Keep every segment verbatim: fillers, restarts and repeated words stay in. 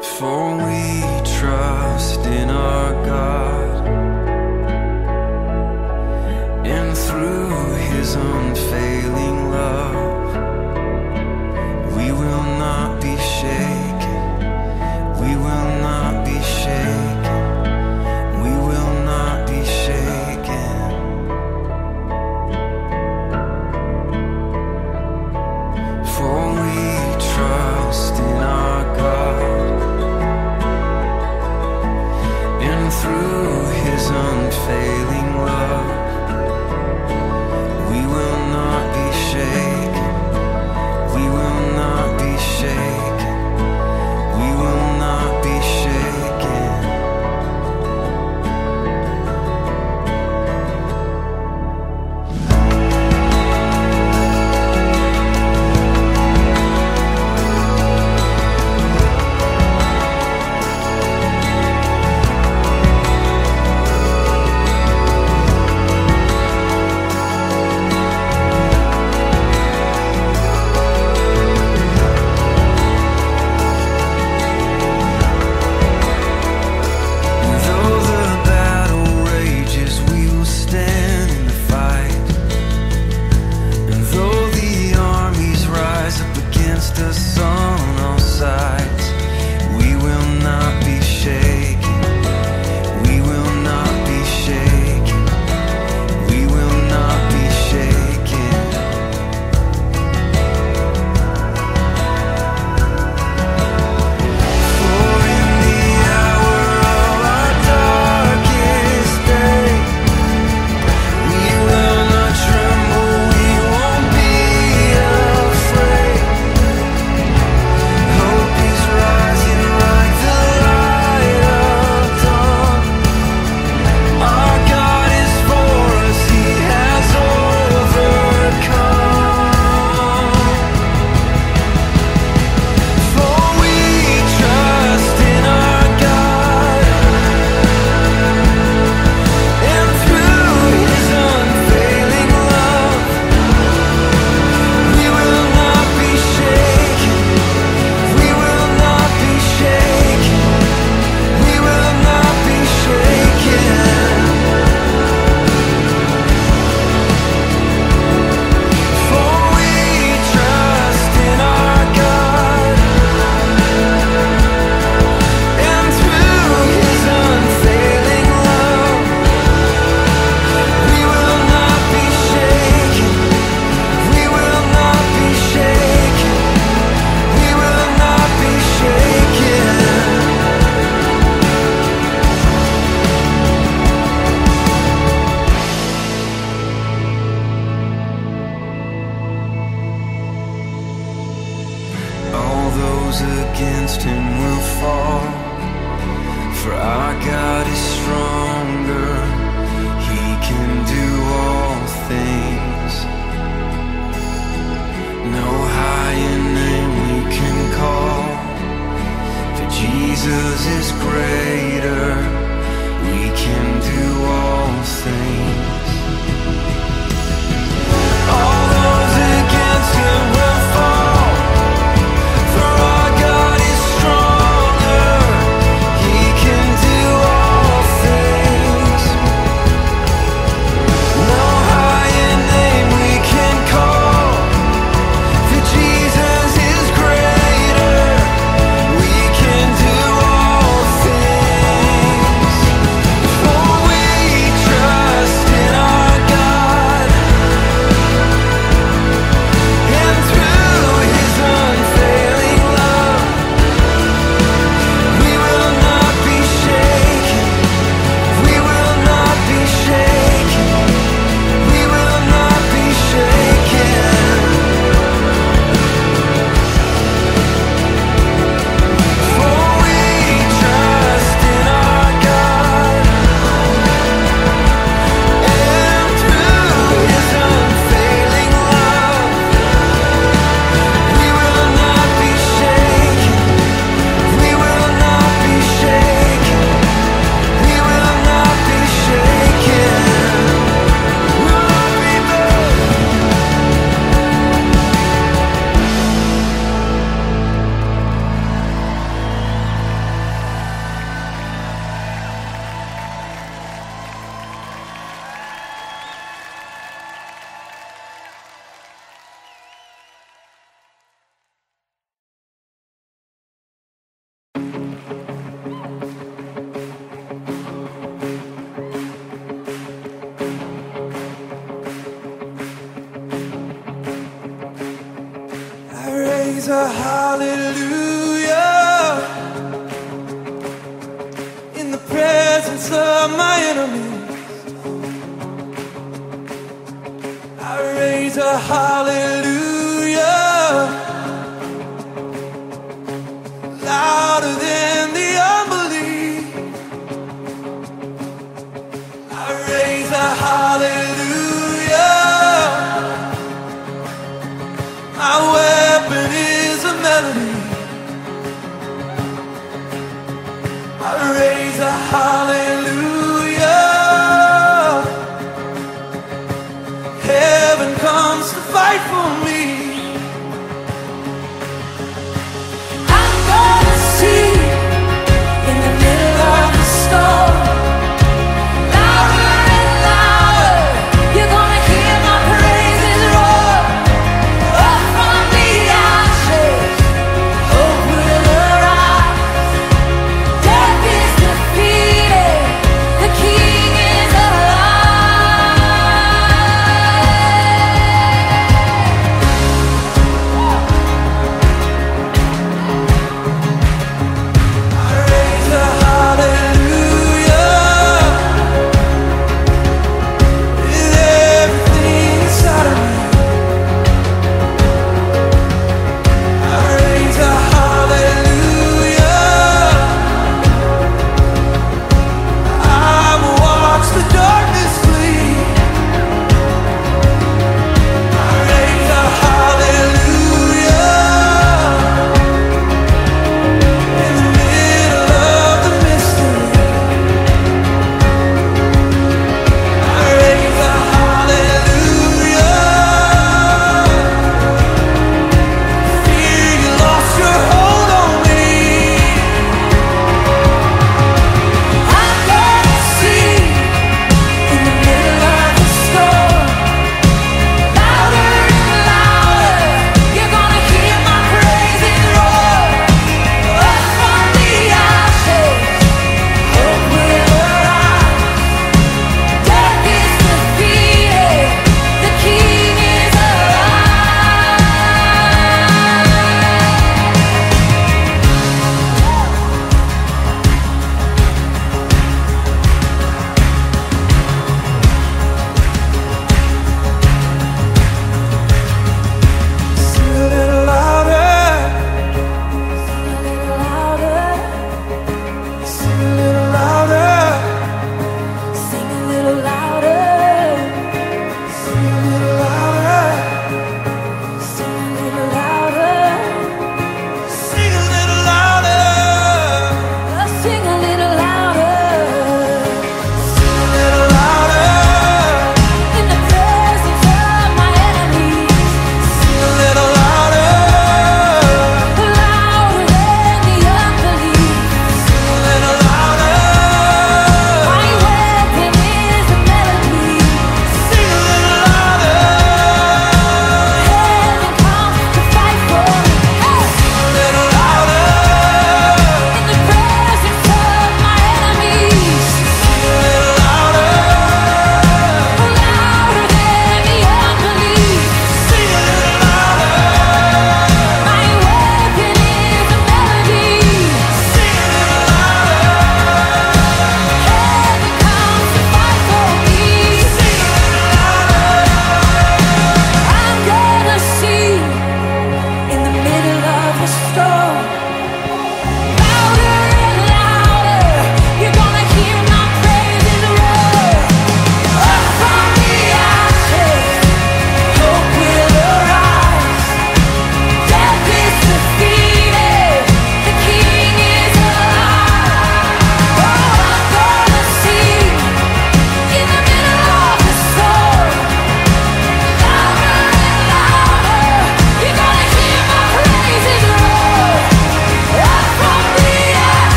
For we trust in our God, and through His unfailing love, we will not be shaken, we will not be shaken, we will not be shaken. For we trust in our God, and through His unfailing love, we will not be shaken, we will not be shaken, we will not be shaken. Against him will fall, for our God is stronger, He can do all things. No higher name we can call, for Jesus is greater, we can do all things. All those against him will fall, trust in raise a hallelujah in the presence of my enemies. I raise a hallelujah louder than the unbelief. I raise a hallelujah. My weapon is a melody. I raise a hallelujah. Heaven comes to fight for me. I'm gonna see in the middle of the storm. Louder and louder, you're gonna hear my praises roar. Up from the ashes, hope will arise. Death is defeated.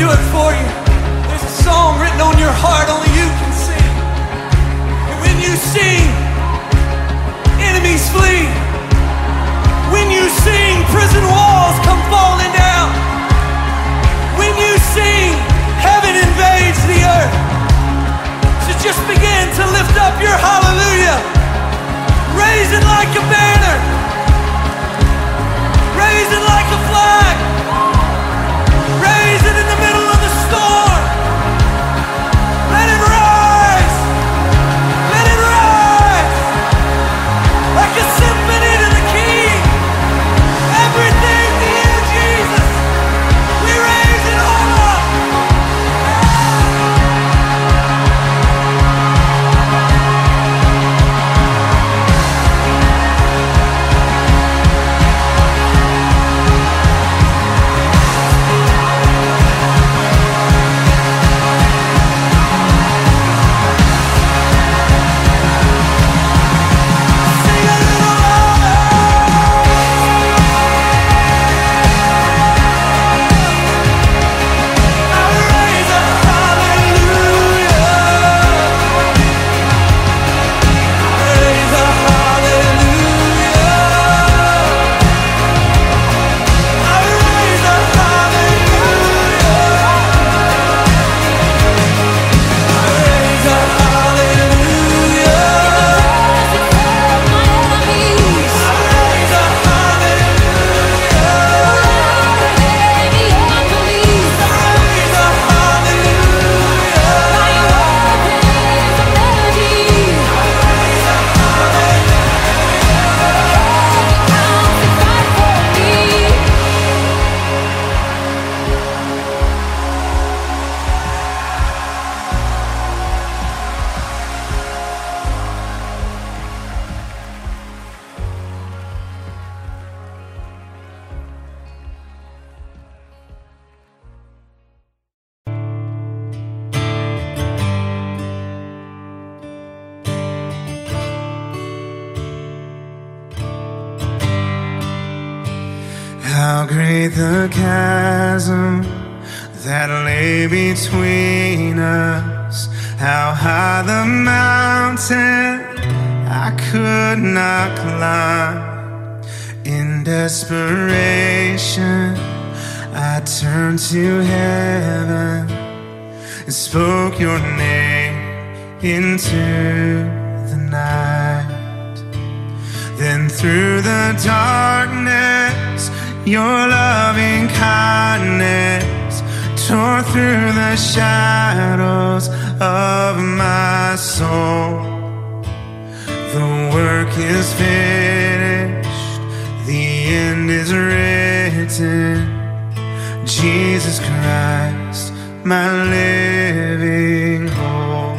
do it for you. There's a song written on your heart only you can sing. And when you sing, enemies flee. When you sing, prison walls come falling down. When you sing, heaven invades the earth. So just begin to lift up your hallelujah. Raise it like a banner. Raise it like a flag. Raise it in the middle of the storm. Let it rise. Let it rise. Like a symphony to the King. Everything to you, Jesus. We raise it all up. How great the chasm that lay between us. How high the mountain I could not climb. In desperation, I turned to heaven and spoke your name into the night. Then through the darkness, your loving kindness tore through the shadows of my soul. The work is finished, the end is written. Jesus Christ, my living hope.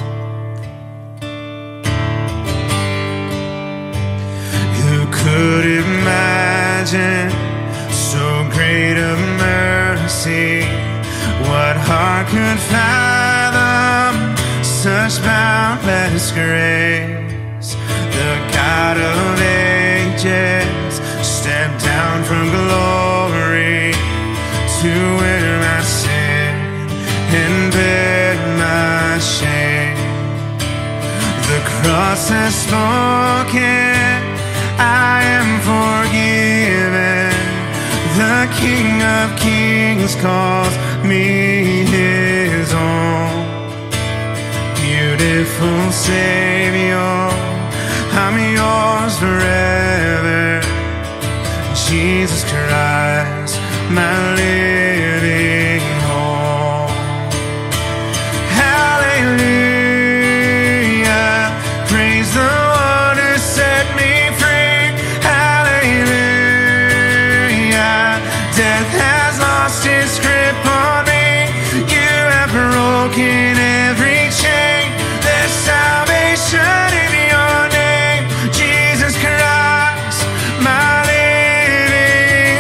Who could imagine so great a mercy? What heart could fathom such boundless grace? The God of ages stepped down from glory to wear my sin and bear my shame. The cross has spoken, I am forgiven. The King of Kings calls me his own. Beautiful Savior, I'm yours forever. Jesus Christ, my living hope. Hallelujah, praise the one who set me free. Hallelujah, death has lost its grip on me. You have broken every chain. There's salvation in your name, Jesus Christ, my living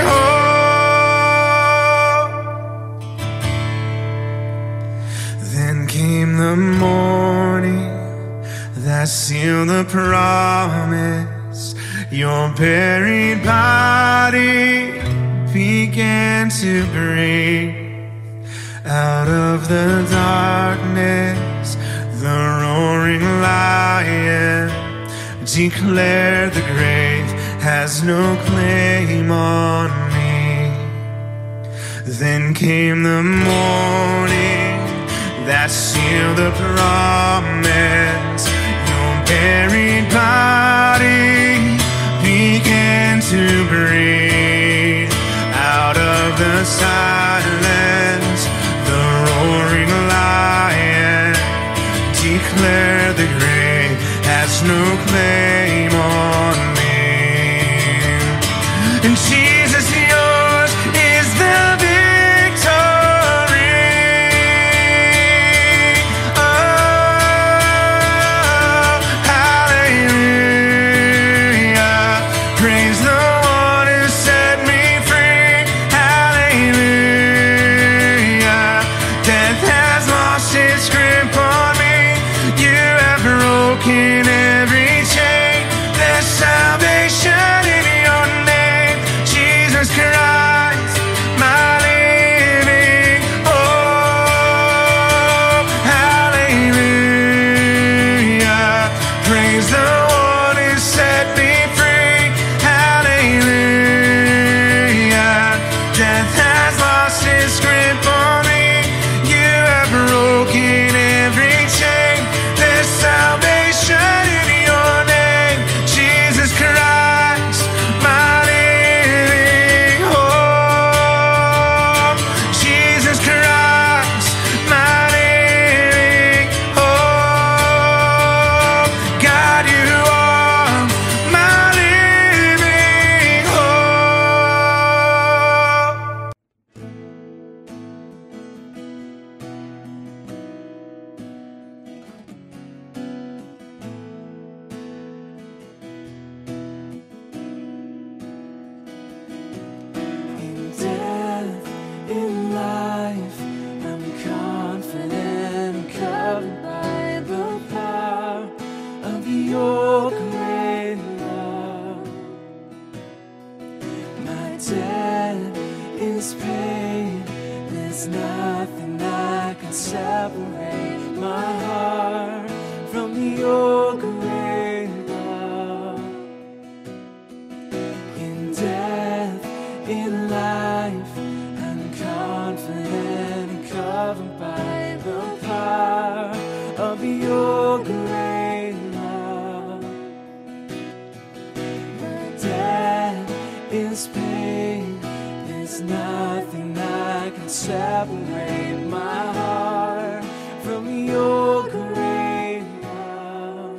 hope. Then came the morning that sealed the promise. Your buried body began to breathe. Out of the darkness, the roaring lion declared the grave has no claim on me. Then came the morning that sealed the promise. Your buried body began to breathe. Out of the silence, the roaring lion declared the grave has no claim on me. And Jesus, yours is the victory. Oh, hallelujah. Praise the one who set me free. Hallelujah. Death has lost its grip on me. You have broken every chain. There's salvation in your name, Jesus Christ, my living hope. Hallelujah. Praise the one who set me free. Hallelujah. Death has lost its grip on me. You have broken every chain. There's salvation in your name, Jesus Christ, my living hope. Jesus Christ, my living hope. God, you are my living hope. In death, in life, I'm confident, covered by the power of your great love. My debt is paid. There's nothing that can separate my heart from your great love. In death, in life, I'm confident, covered by the power of your great love. My debt is paid. There's nothing that can separate my heart from your great love.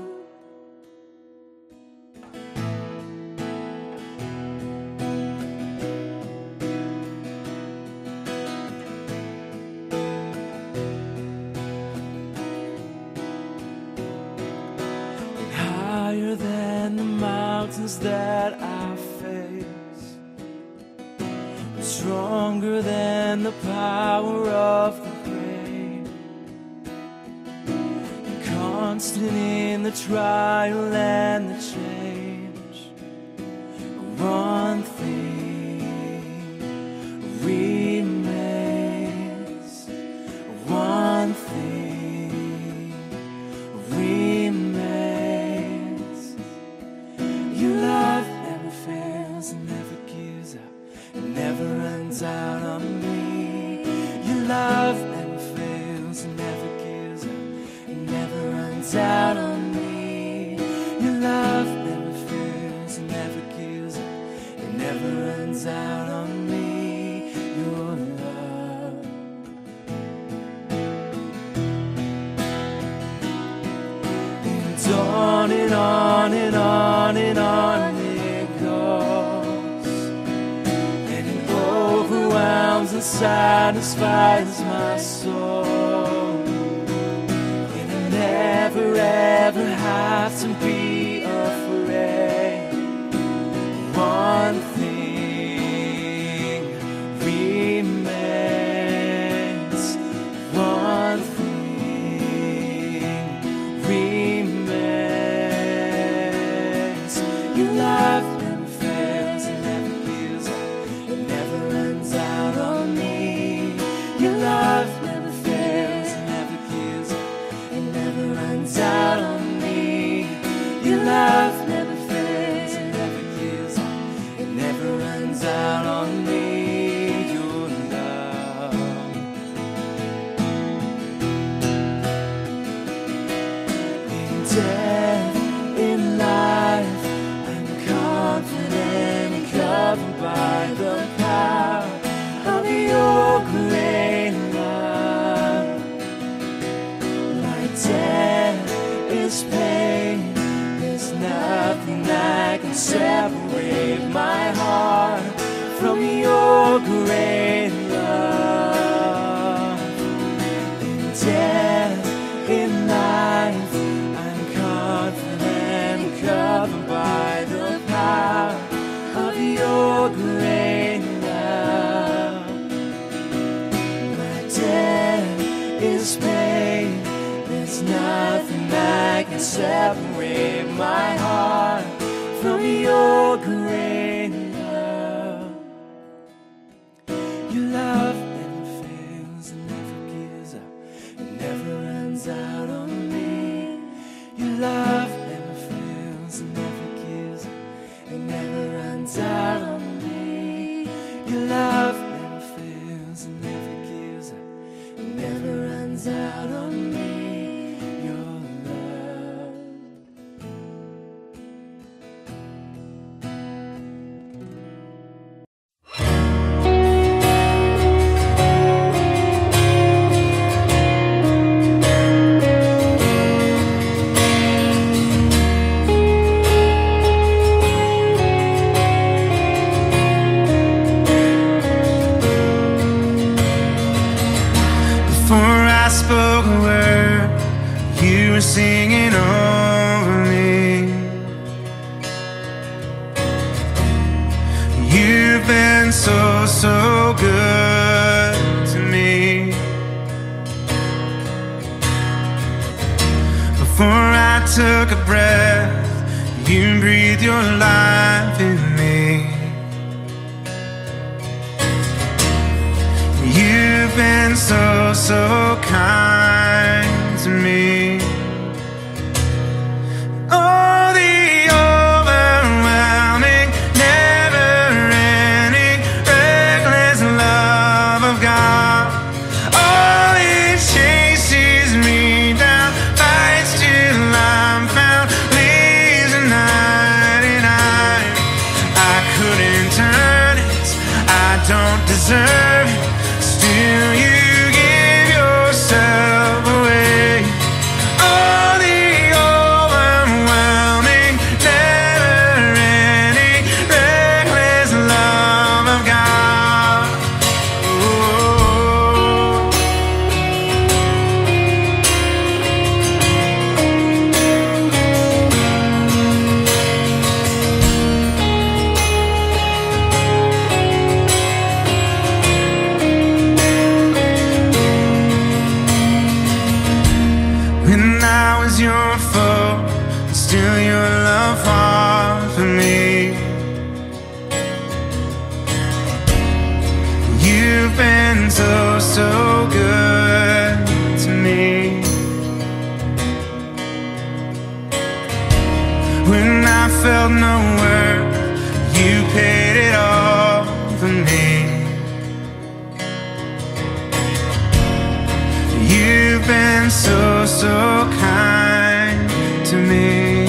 Higher than the mountains that I face, stronger than the power of the grave, constant in the trial and the change. One thing remains. One thing remains. Your love never fails and never gives up, and never runs out on me. Your love never fails and never gives up, and never runs out on me. Your love never fails and never gives up, it never runs out on me. Your love. And on and on and on and on it goes, and it overwhelms and satisfies my soul. And I never ever have to be afraid. One thing remains. One thing remains. Your love never fails, it never gives up, it never runs out on me. Your love separate my heart from your great love. Your love never fails and never gives up, it never runs out on me. Your love never fails and never gives up, it never runs out on me. Your love never fails and never gives up, it never runs out on me. Spoke a word, you were singing over me. You've been so, so good to me. Before I took a breath, you breathed your life in me. You've been so, so kind to me. Oh, the overwhelming, never-ending, reckless love of God. Oh, it chases me down, fights till I'm found, leaves the ninety-nine. I couldn't turn it, I don't deserve it. Still you give yourself away. Oh, the overwhelming, never-ending, reckless love of God. Oh. When I was your foe, still your love fought for me. You've been so, so good to me. When I felt no worth, you paid it all for me. You've been so, so kind to me.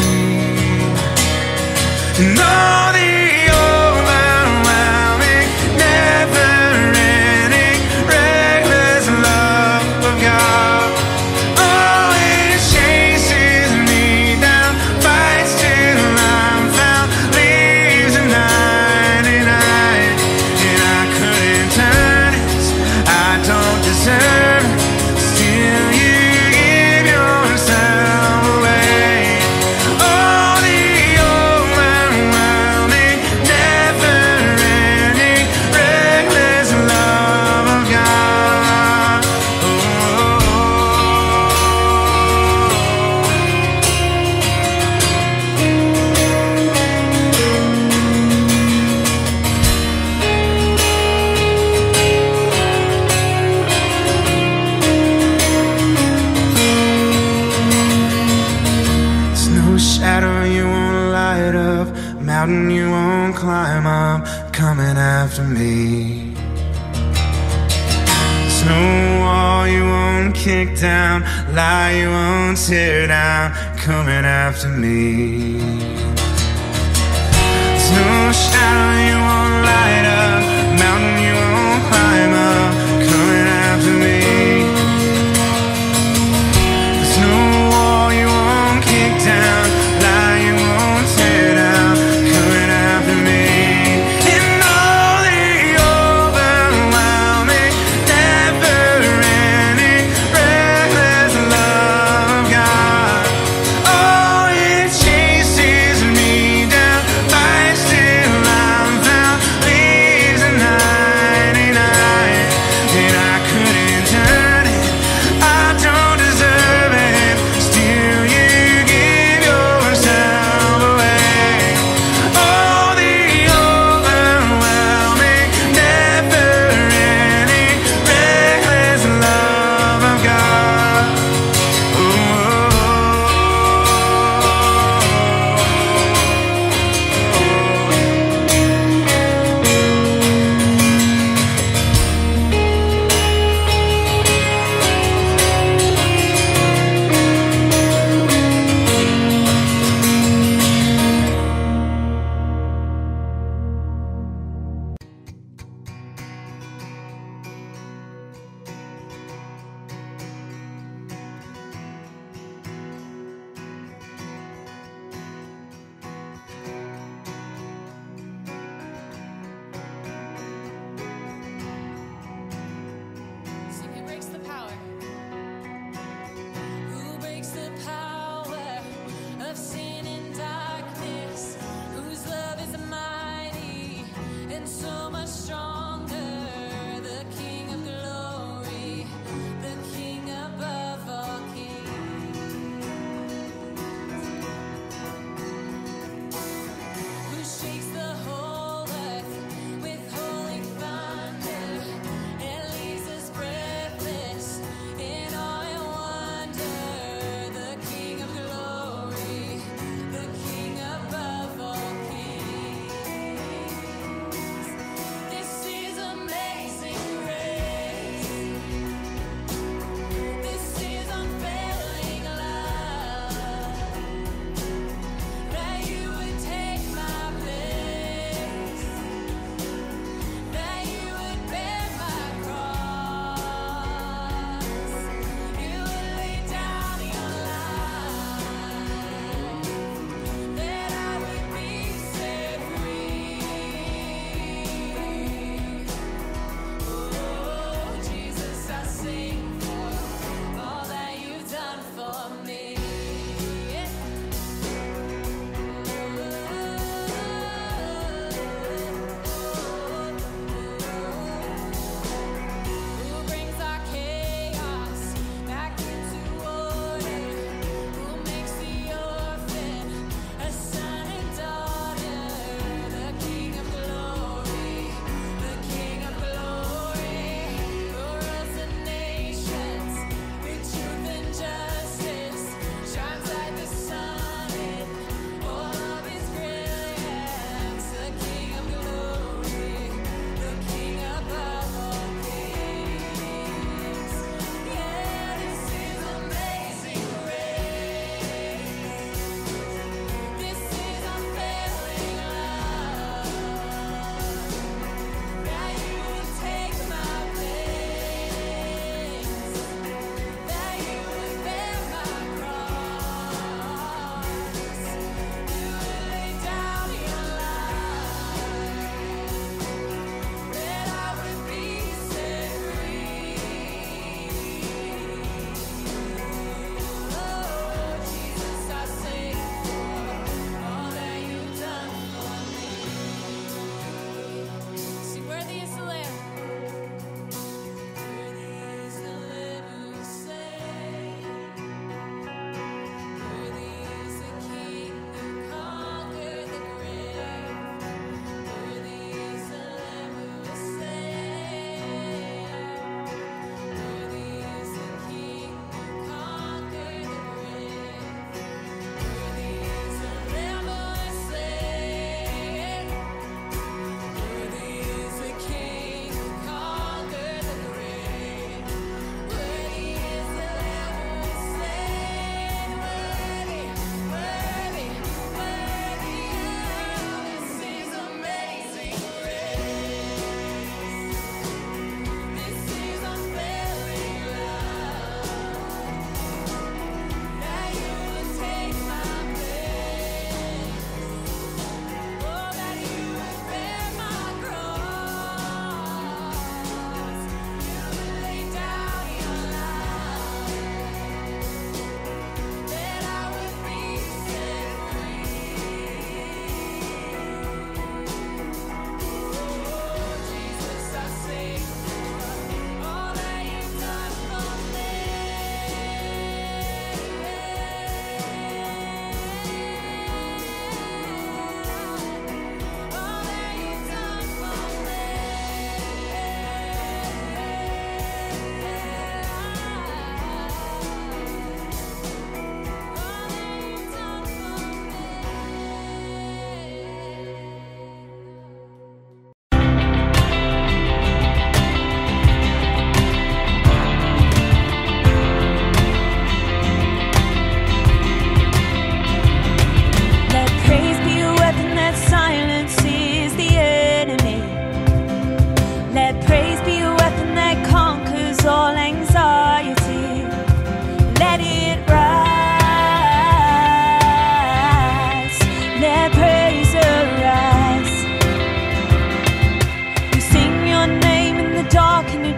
And all the overwhelming, never-ending, reckless love of God. Oh, it chases me down, fights till I'm found, leaves a ninety-nine. And I couldn't turn it, I don't deserve it. Still you give yourself away. Oh, the overwhelming, never-ending, reckless love of God. Oh. There's no shadow you won't light up, mountain you won't climb up, coming after me. There's no wall you won't kick down, lie you won't tear down, coming after me. There's no shadow you won't light up, mountain you won't climb up, coming after me. There's no wall you won't kick down, lie you won't tear down, coming after me. And all the overwhelming, never-ending, reckless love of God. Oh, it chases me down, fights till I'm found, leaves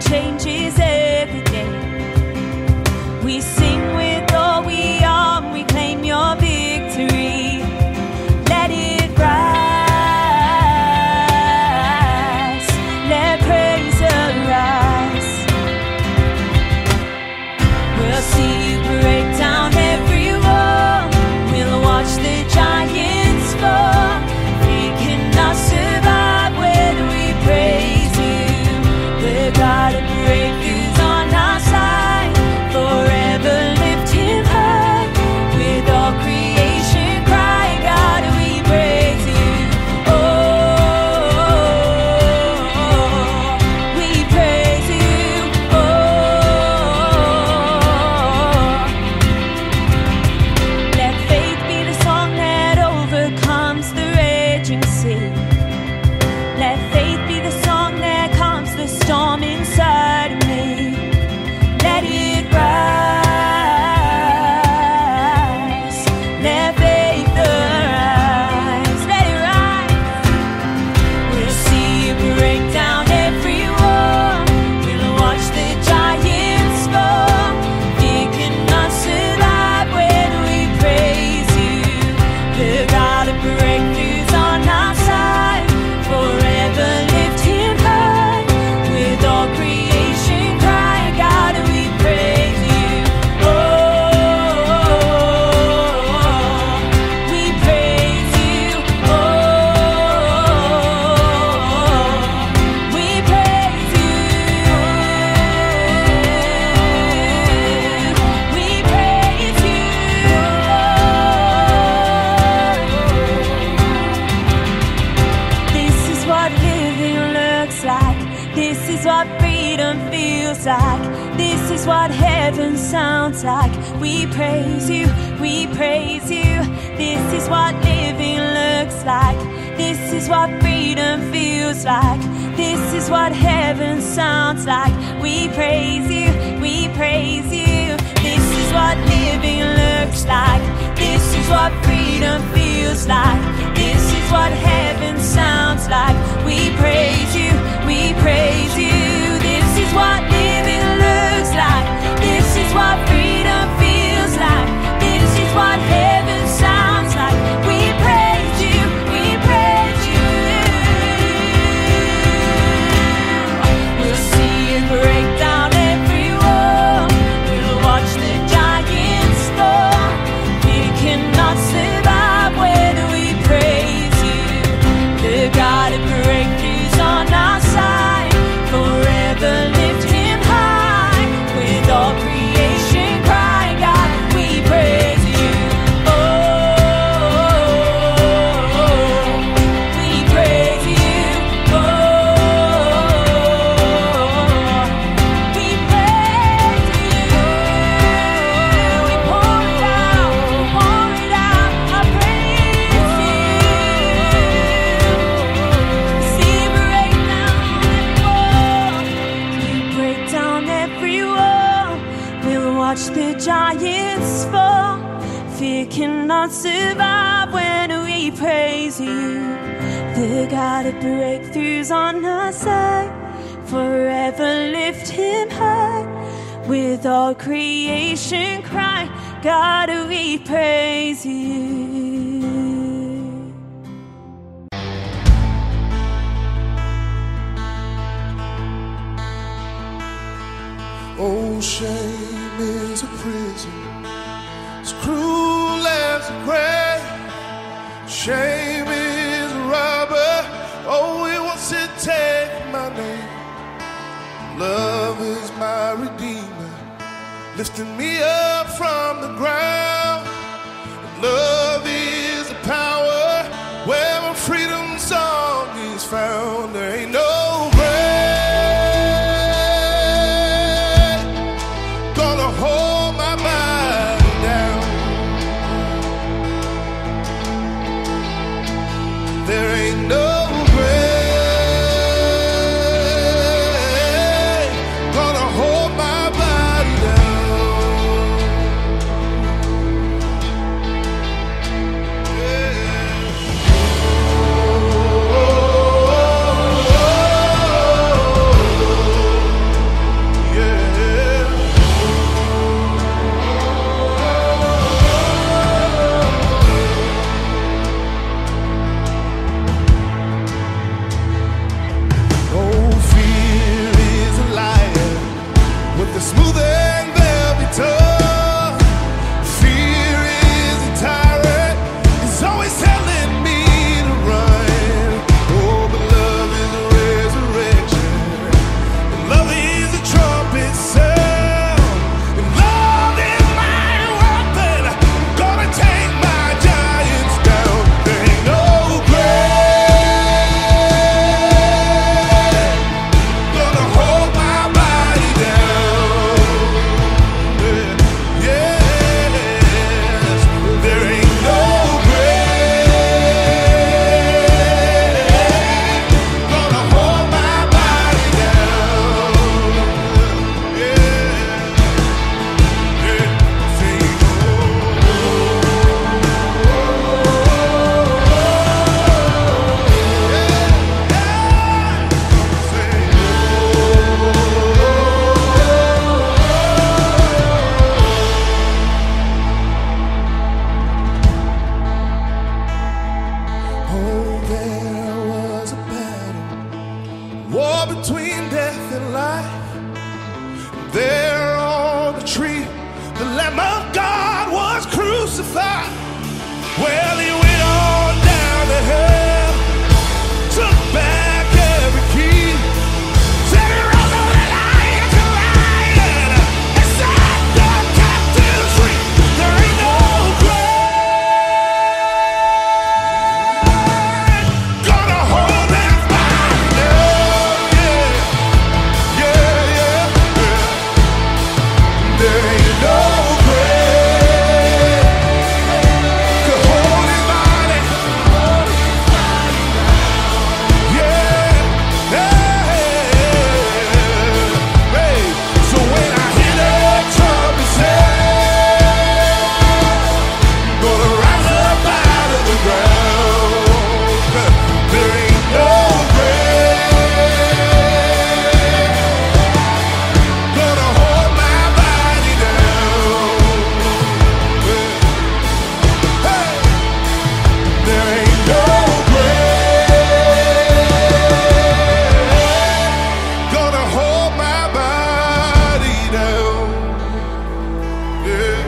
changes every day. We sing with all we are, we claim your victory. Let it rise, let praise arise. We'll see you break down every wall, we'll watch the giants fall. We cannot survive when we praise you. The God of breakthroughs on our side, forever lift him high. With all creation cry, God we praise you. Oh, we praise you. Oh, let faith be the song that overcomes the raging sea. Let faith be the song that calms the storm inside of me. Let it rise, let faith arise, let it rise. We'll see you break down every wall, we'll watch the giants fall. We cannot survive when we praise you. The God of breakthroughs on our side, forever lift him high. With all creation cry, God we praise you. Oh, we praise you. Oh, we praise you. We praise you. This is what living looks like. This is what freedom feels like. This is what heaven sounds like. We praise you, we praise you. This is what living looks like. This is what freedom feels like. This is what heaven sounds like. We praise you, we praise you. This is what living looks like. This is what freedom feels like. This is what heaven sounds like. We praise you, we praise you. This is what living looks like. This is what freedom feels like. This is what heaven sounds like. We praise you, we praise you. We'll see you break down every wall, we'll watch the giants fall. We cannot survive when we praise you. The God of breakthroughs on our side, forever lift him high. With all creation cry, God we praise you. Oh, we praise you. Oh, we praise you. We pour it out, pour it out. I praise you. See break down every wall, you break down every wall. We'll watch the giants fall. Fear cannot survive when we praise you. The God of breakthroughs on our side, forever lift him high. With all creation cry, God we praise you. Oh, shame is a prison, as cruel as the grave. Shame is a robber, oh, it wants to take my name. Love is my redeemer, lifting me up from the ground. Love is the power where my freedom song is found. There ain't no grave gonna hold my body down. There ain't no grave gonna hold my body down. between death and life. There on the tree, the Lamb of God was crucified. Well, he went on down to hell, took back every key, said he rose up the lion to lion, and set the captives free. There ain't no grave gonna hold that body down. Yeah, yeah, yeah, yeah. There ain't no grave to hold his body. Yeah, yeah, hey. So when I hear that trumpet sound, gonna rise up out of the ground. There ain't no grave gonna hold my body down. Hey, there ain't no grave gonna hold my body down. Yeah,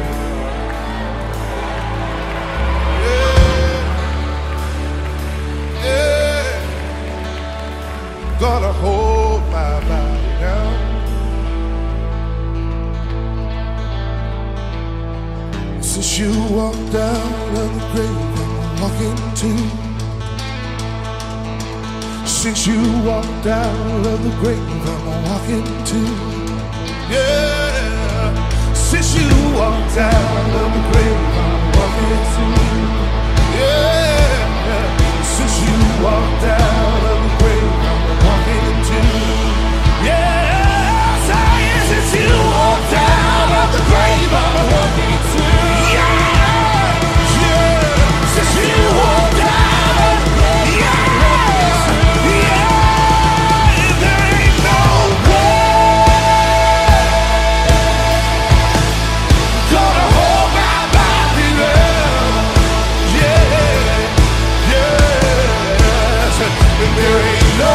yeah, yeah. Gonna hold my body down. Since you walked out of the grave, I'm walking too. Since you walked out of the grave, I'm walking too. Yeah. Since you walked out of the grave, I'm walking too. Yeah. Since you walked out of the grave, I'm walking too. Yeah. Saying since you walked out of the grave, I'm walking too. Yeah. Yeah. Since you walked out of the grave, yeah. Yeah. There ain't no grave gonna hold my body down. Yeah, yes. And there ain't no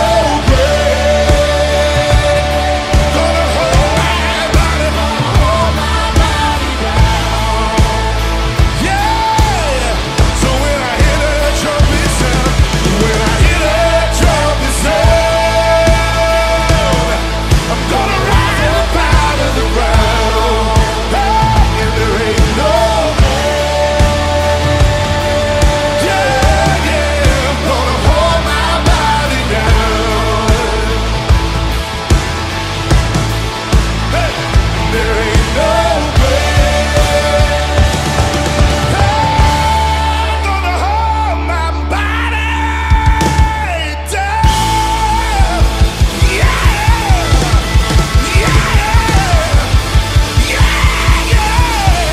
grave gonna hold my body, hold my body down. Yeah. So when I hear that trumpet sound, when I hear that trumpet sound, I'm gonna rise up out of the ground. Hey, and there ain't no yeah, yeah, I'm gonna hold my body down. Hey, there ain't no grave. I'm gonna hold my body down. Yeah, yeah, yeah, yeah.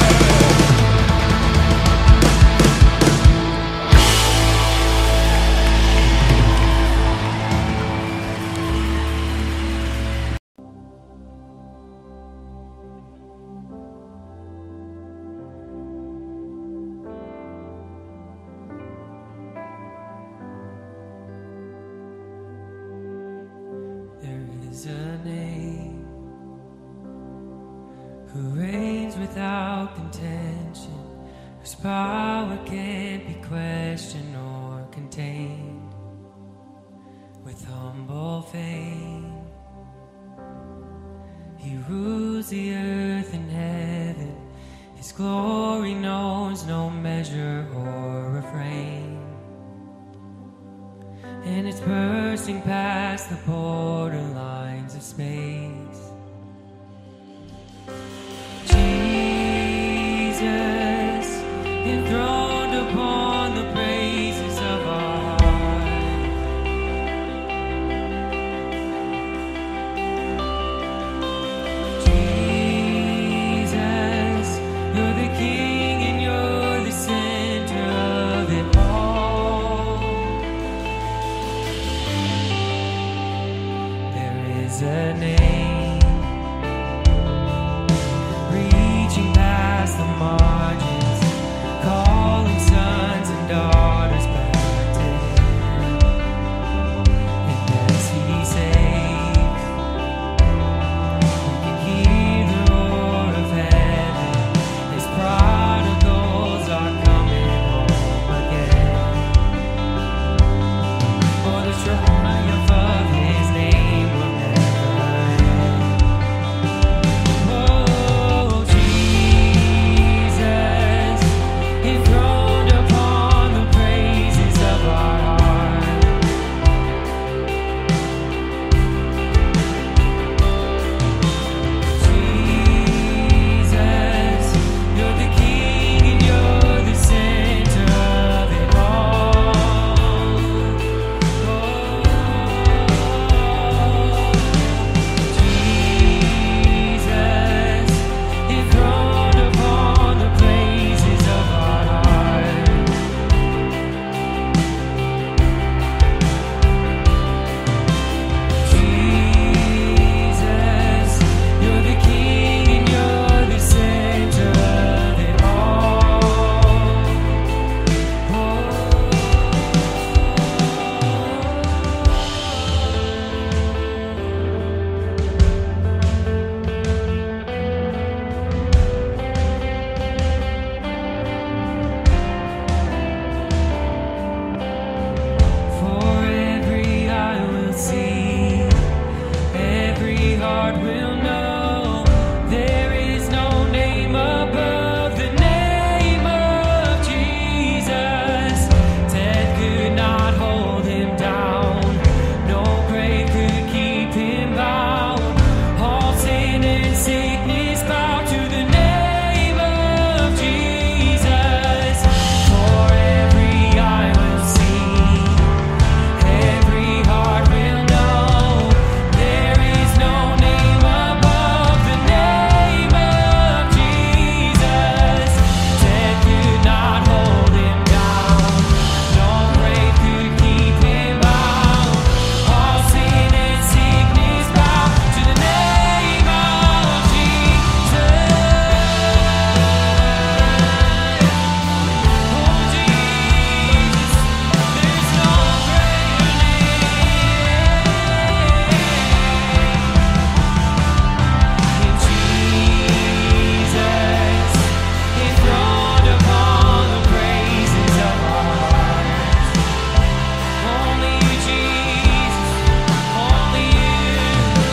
There is a name who reigns without contention, whose power can't be questioned or contained. With humble fame, he rules the earth and heaven. His glory knows no measure or refrain, and it's bursting past the borderlines of space. Jesus, enthroned upon the praises of our heart. Jesus, you're the King and you're the center of it all. There is a name reaching past the margins, calling sons and daughters back to him. And as he says, heart will know there is no name above the name of Jesus. Death could not hold him down, no grave could keep him bound. All sin and sickness bow to the name of Jesus. For every eye will see, every heart will know there is no name above the name of Jesus. Death could not hold him down, no grave could keep him bound. All sin and sickness bow to the name of Jesus. Oh Jesus, there's no greater name. In Jesus, enthroned upon the praises of our hearts. Only you, Jesus, only you.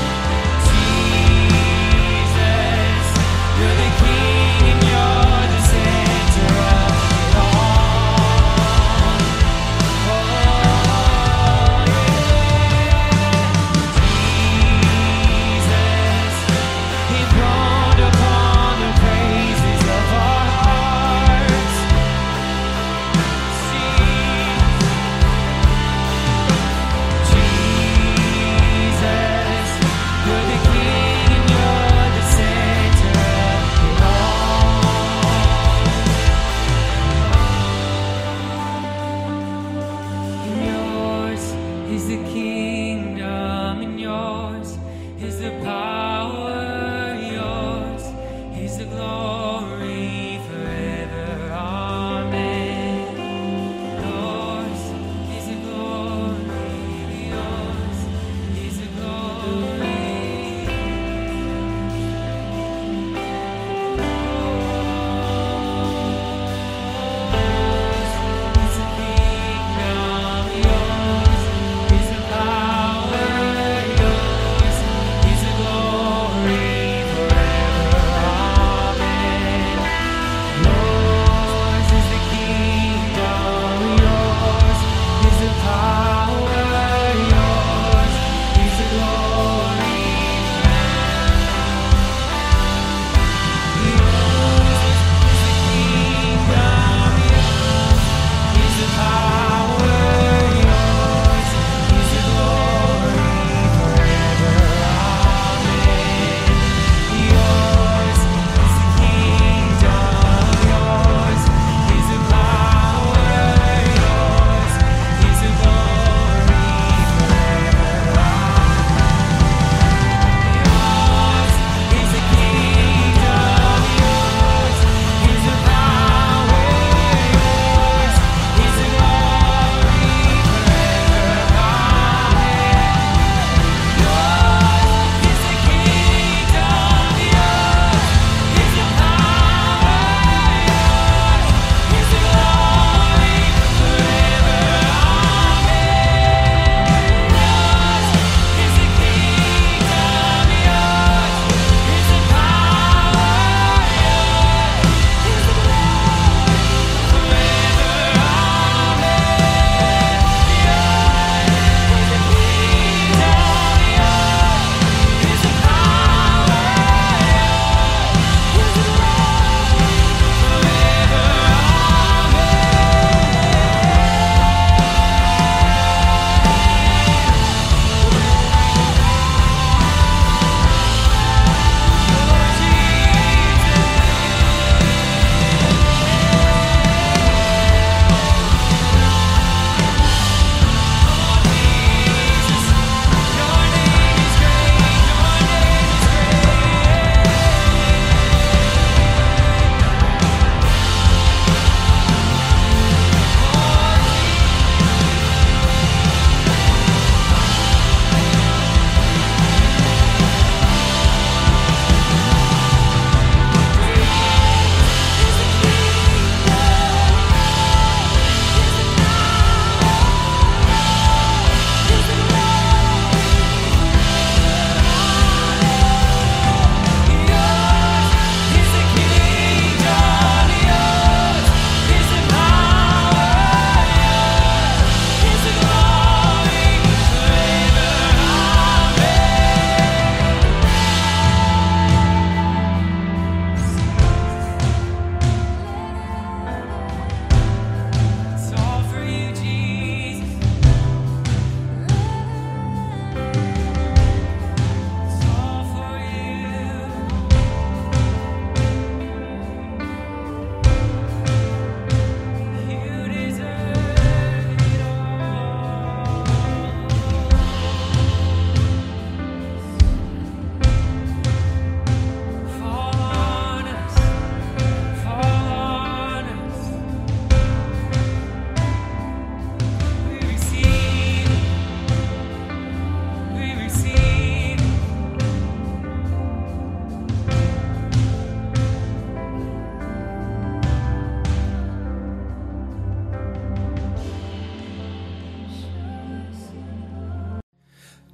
Jesus, you're the King and you're the center of it all. Oh, Jesus, enthroned upon the praises of our hearts. Jesus, you're the King and you're the center of it all. And yours is the kingdom, and yours is the power, yours is the glory forever. Amen. Yours is the glory, yours is the glory. Yours is the kingdom, yours is the power, yours is the glory.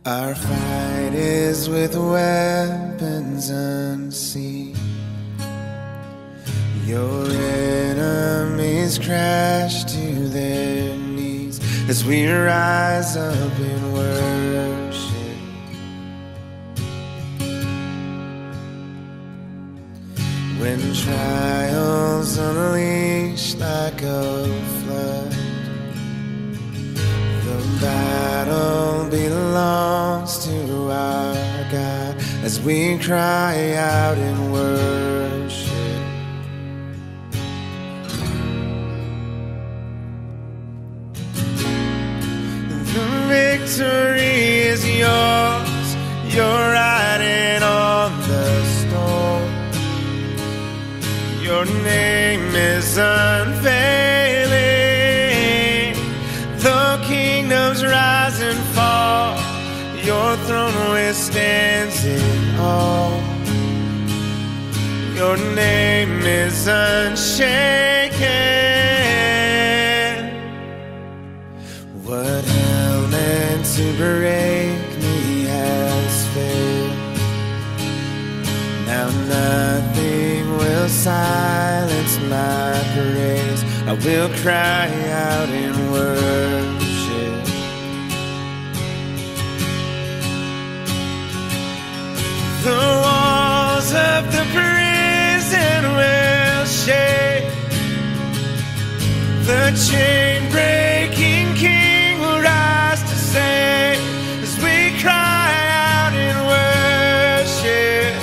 Our fight is with weapons unseen. Your enemies crash to their knees as we rise up in worship. When trials unleash like a flood, the battle belongs to our God as we cry out in worship. The victory is yours, you're riding on the storm. Your name is unfailing. The kingdoms rise and fall. Your throne withstands it all. Your name is unshaken. What hell meant to break me has failed. Now nothing will silence my praise. I will cry out in worship. The walls of the prison will shake. The chain-breaking King will rise to save as we cry out in worship.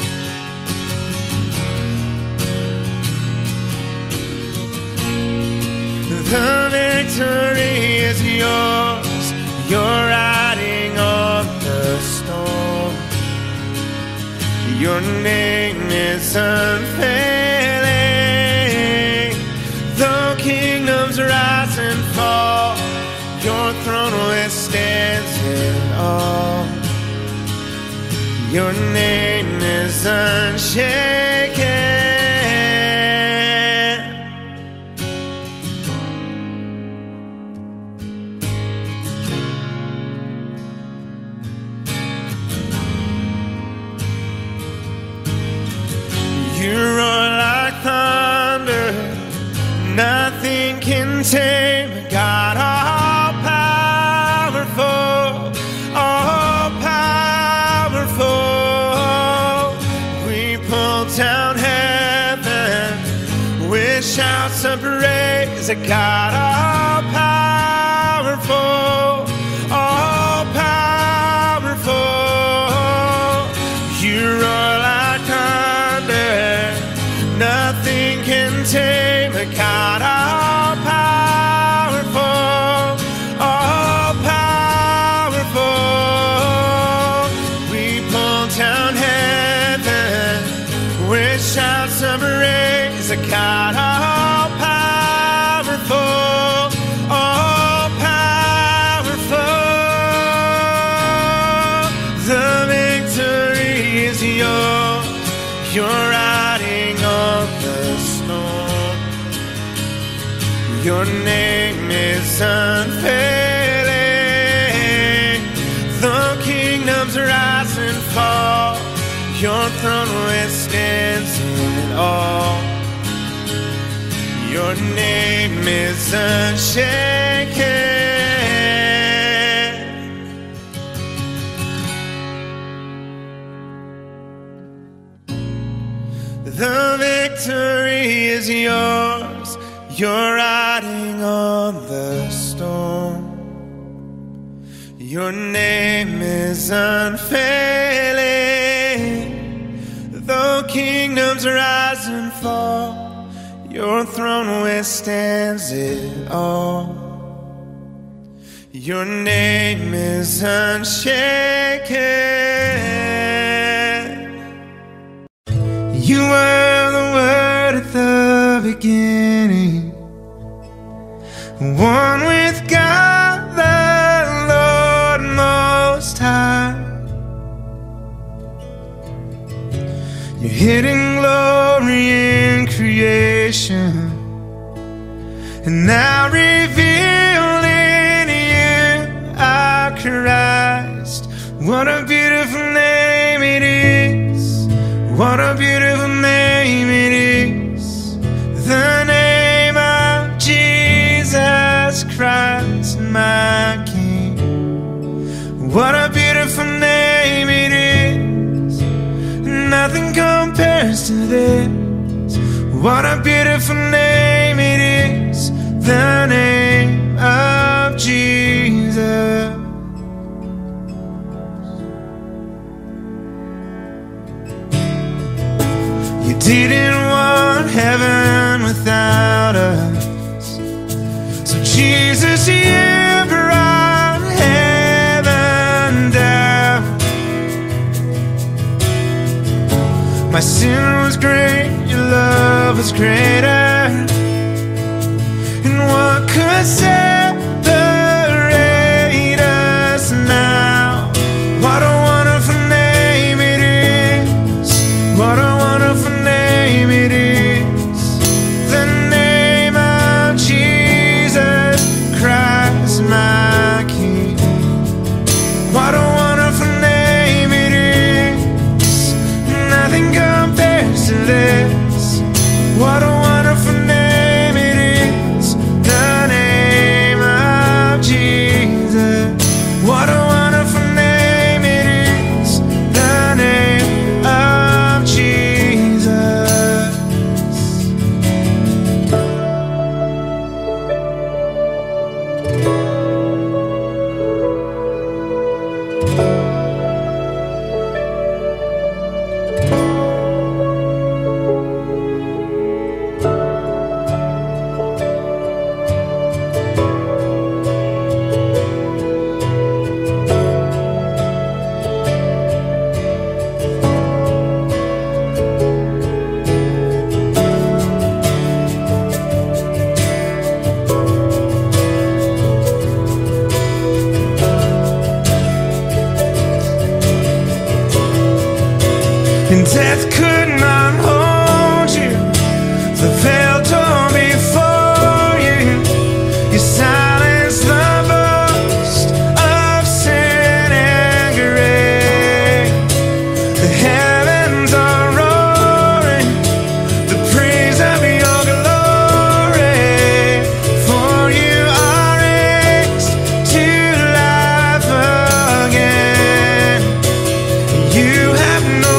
The victory is yours, you're riding on the storm. Your name is unfailing. The kingdoms rise and fall. Your throne withstands it all. Your name is unshaken. You roar like thunder, nothing can tame God, all powerful, all powerful. We pull down heaven with shouts of praise, God, all powerful, all powerful. You roar like thunder, nothing can tame a God, all powerful, all powerful. We pull down heaven with shouts of praise, a God, all powerful, all powerful. The victory is yours, you're riding on the storm. Your name is unfailing. The kingdoms rise and fall. Your throne withstands it all. Your name is unshaken. The victory is yours, you're riding on the storm. Your name is unfailing. The kingdoms rise and fall. Your throne withstands it all. Your name is unshaken. You were the Word at the beginning, one with God the Lord Most High. Your hidden glory in creation, and now revealed in you, our Christ. beautiful name it is. What a beautiful name it is. The name of Jesus Christ, my King. What a beautiful name it is. Nothing compares to this. What a beautiful name it is. The name of Jesus. You didn't want heaven without us, so Jesus, you brought heaven down. My sin was great, your love was greater, and what could separate us now? What a wonderful name it is. What a wonderful name it is. The name of Jesus Christ, my King. What a wonderful name it is. Nothing compares to this. What a wonderful name it is. The name of Jesus. What a wonderful name it is. The name of Jesus. And death could not hold you. The veil torn before you. You silenced the boast of sin and grave. The heavens are roaring the praise of your glory. For you are raised to life again. You have no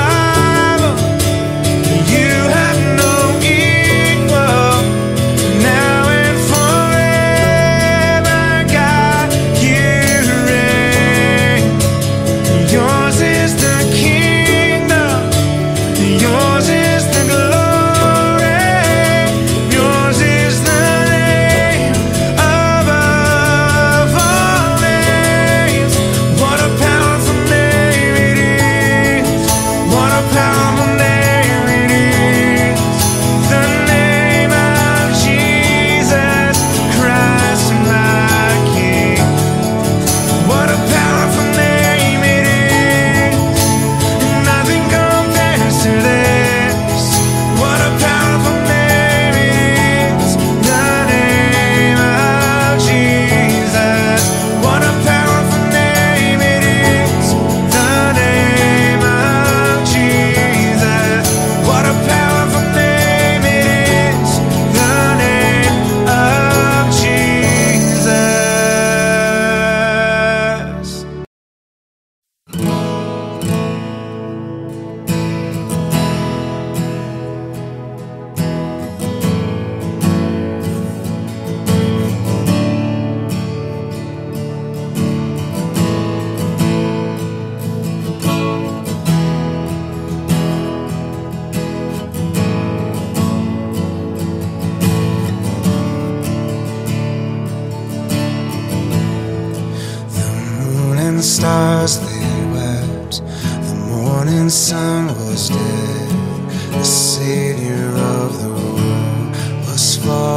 stars they wept, the morning sun was dead, the Savior of the world was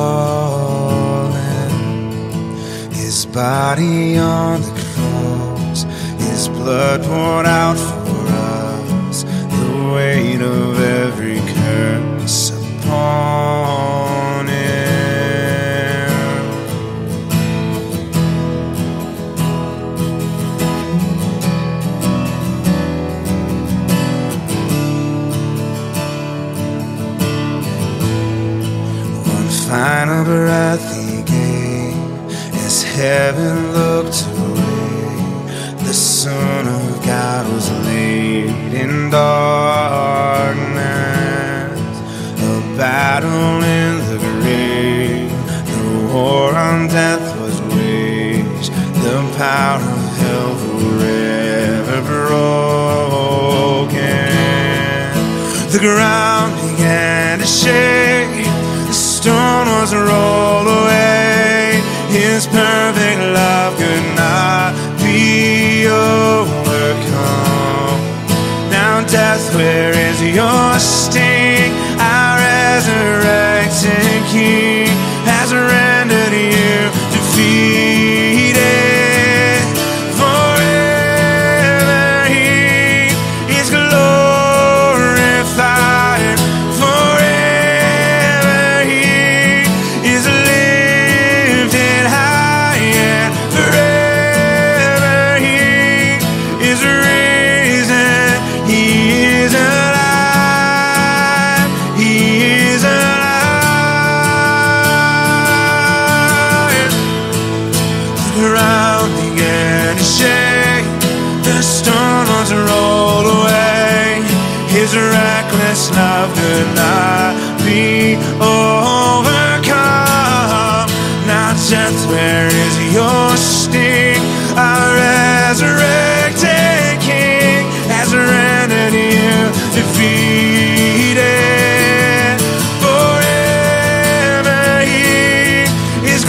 fallen. His body on the cross, his blood poured out for us, the weight of every curse upon him. final breath he gave as heaven looked away. The Son of God was laid in darkness, a battle in the grave. The war on death was waged, the power of hell forever broken. The ground began to shake, the stone was rolled away. His perfect love could not be overcome. Now death, where is your sting? Our resurrected King has rendered you defeated. Forever he is glorified. Forever he is lifted high, and forever he is risen. He is alive. He is alive. The ground began to shake, the stone was rolled away. His reckless love could not be overcome. Now death, where is your sting? Our resurrected King has rendered you defeated. Forever he is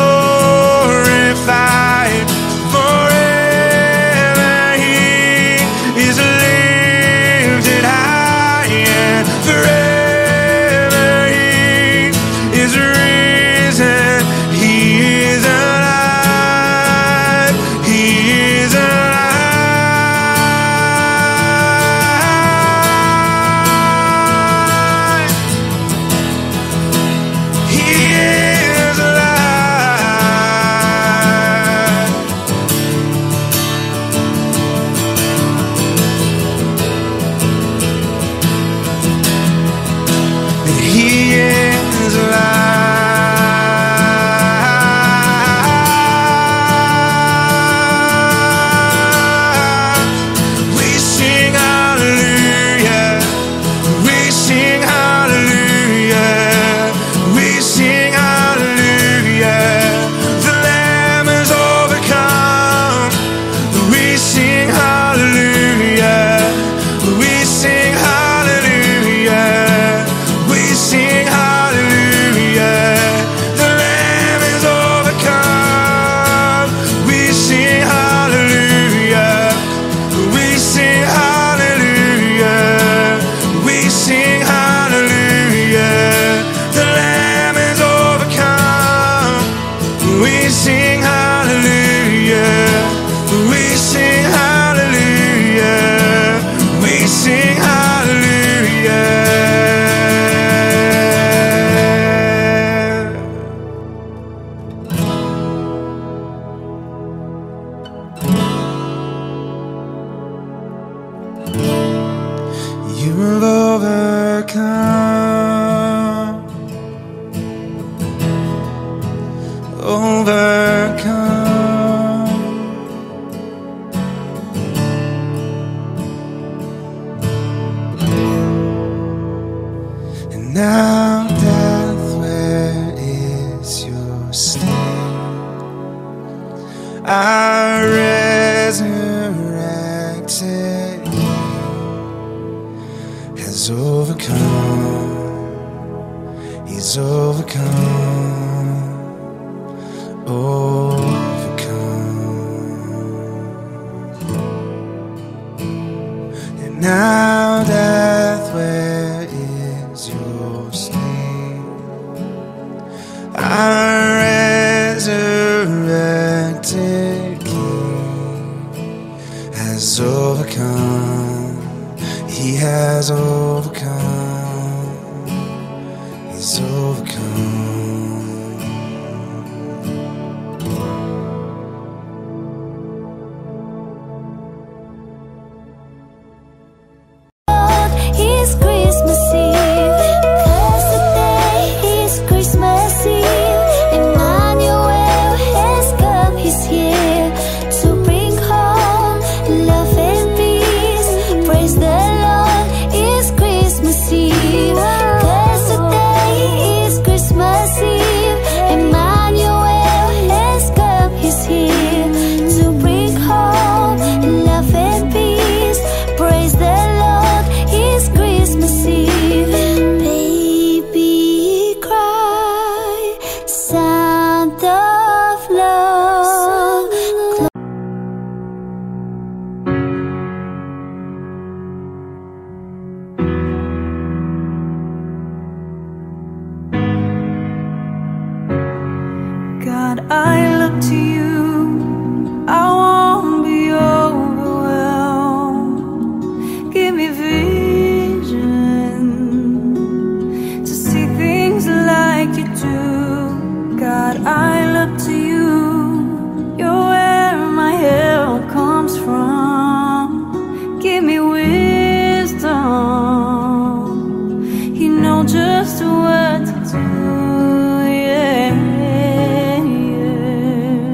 glorified. Forever he is lifted high, and forever he is risen. He is alive. He is alive. He is alive. He is alive. We sing hallelujah. We sing hallelujah. We sing hallelujah. The Lamb is overcome. We sing hallelujah. We sing hallelujah. We sing hallelujah. The Lamb is overcome. We sing hallelujah. We sing hallelujah. We sing hallelujah. The Lamb is overcome. We sing hallelujah. We sing hallelujah. We sing hallelujah. You have overcome, overcome. And now, death, where is your sting? Our resurrected has overcome. He's overcome, overcome. And now, death, where is your sting? Our resurrected King has overcome. He has overcome. He's overcome. It's Christmas Eve. 'Cause today is Christmas Eve. I look to you. I won't be overwhelmed. Give me vision to see things like you do. God, I look to you. You're where my help comes from. Give me wisdom. You know just what to do. Yeah, yeah.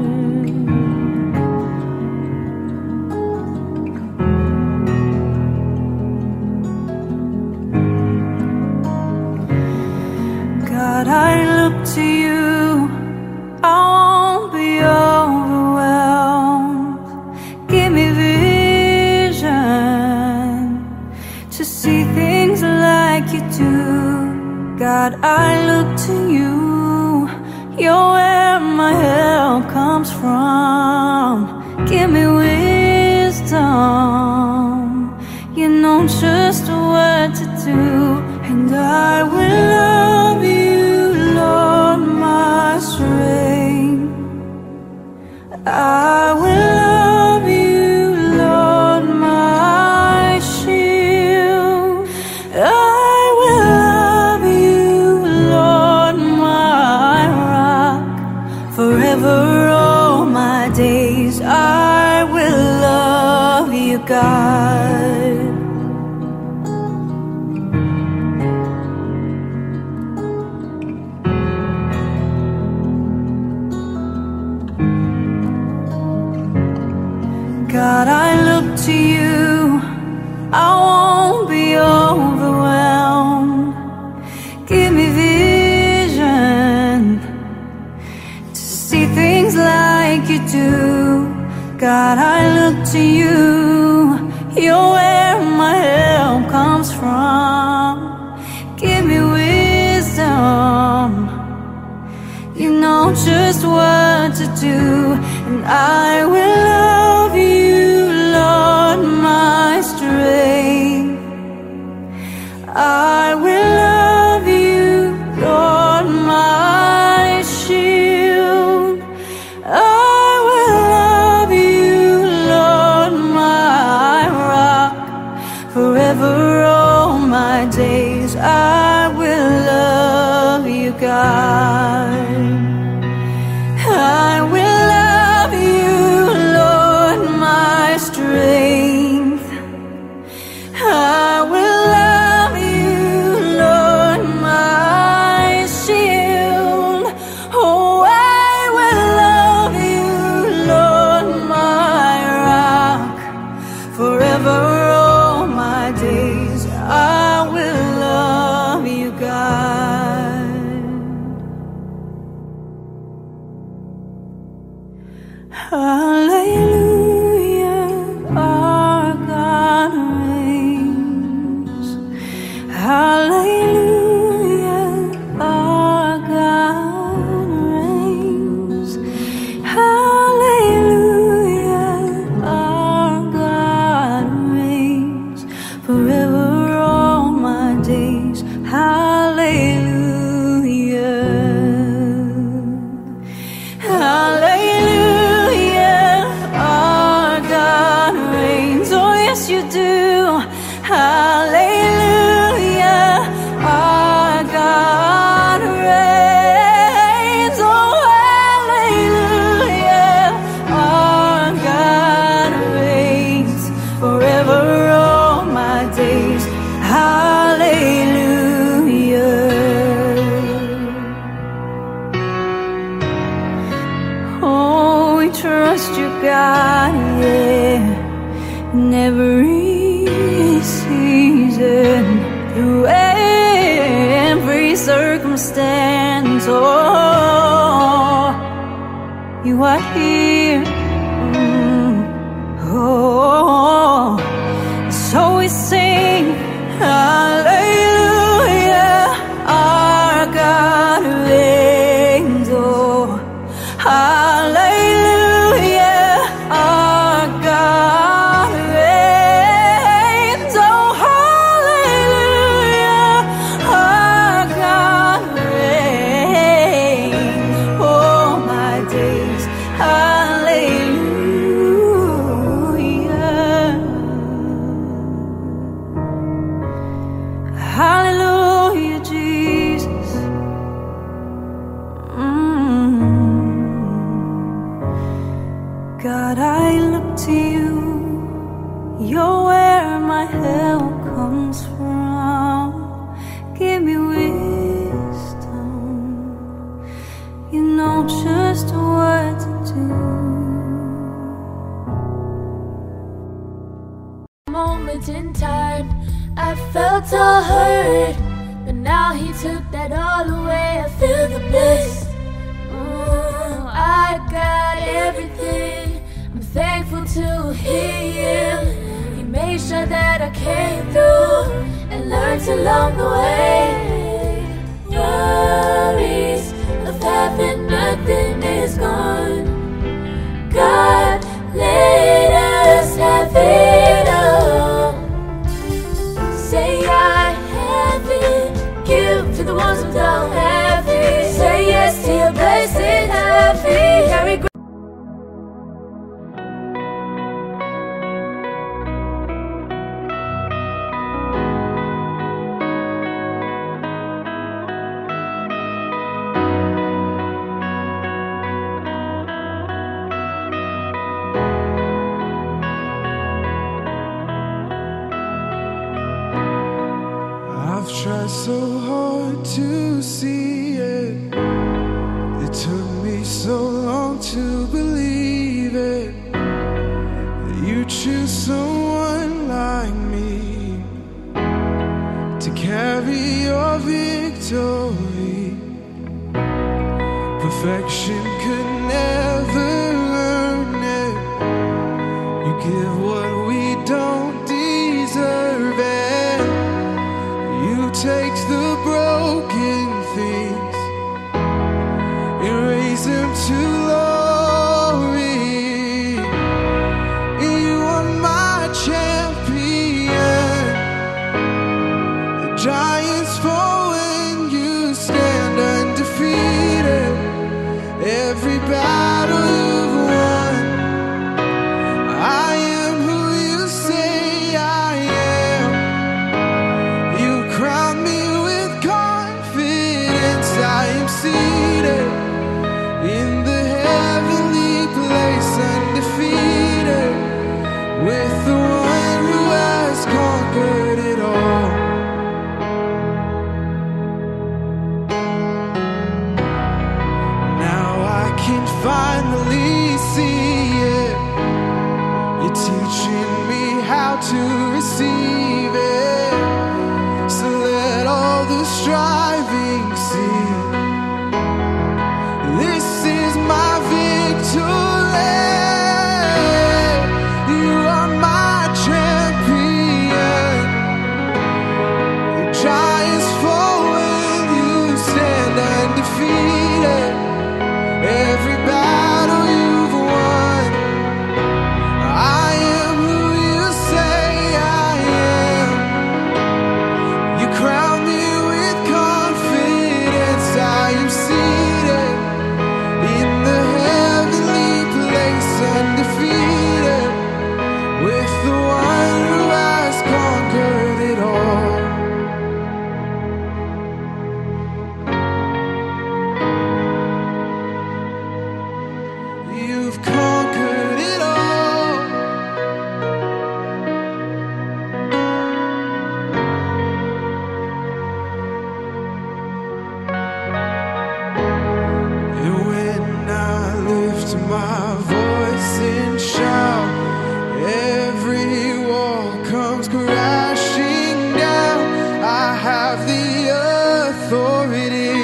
God, I look to you. I won't be overwhelmed. Give me vision to see things like you do. God, I look to you. You're where my help comes from. Give me wisdom. You know just what to do. And I will love you, Lord, my strength. I will love you, Lord, my shield. I will love you, Lord, my rock. Forever all my days I will love you, God. God, I look to you. I won't be overwhelmed. Give me vision to see things like you do. God, I look to you. You're where my help comes from. Give me wisdom. You know just what to do. And I will love you, Lord, my strength. I will love you, Lord, my shield. I will love you, Lord, my rock. Forever all my days I will love you, God. I will love you, Lord, my strength. I will love you, Lord, my shield. Oh, I will love you, Lord, my rock. Forever all my days I will love you, God. Hallelujah, our God reigns. Hallelujah, our God reigns. Hallelujah, our God reigns. Forever all my days. Hallelujah. Hallelujah, our God reigns. Oh, yes, you do. Hallelujah, our God reigns. Oh, hallelujah, our God reigns. Forever all my days. Hallelujah. Oh, we trust you, God, yeah. In every season, through every circumstance, oh, you are here. Mm. Oh, so we sing, hallelujah, our God reigns. Oh, hallelujah, our God reigns. Oh, hallelujah, our God reigns. Oh, my where my help comes from. Give me wisdom. You know just what to do. Moment in time, I felt all hurt, but now he took that all away. I feel the bliss. Mm, I got everything. I'm thankful to him. He made sure that I came through and learned along the way. Worries of having nothing is gone. God let us have it all. Say I have it. Give to the ones who don't have it. Say yes to your blessed happy. Carry I've tried so hard to see it. It took me so long to believe it, that you choose someone like me to carry your victory. Perfection could never earn it. You give what we don't deserve it. You take the broken things and raise them to glory. You are my champion. The giants fall when you stand undefeated. Every battle you've won. I am who you say I am. You crown me with confidence. I am seated in the heavenly place, undefeated, with the one who has conquered it all. Now I can finally see it. You're teaching me how to receive it. So let all the striving see. This is my victory. You are my champion. The giants fall when you stand undefeated. Every battle you've won. I am who you say I am. You crown me with confidence. I am seated in the heavenly place, undefeated, with the one who has conquered it all. You've conquered it all. And when I lift my voice and shout, every wall comes crashing down. I have the authority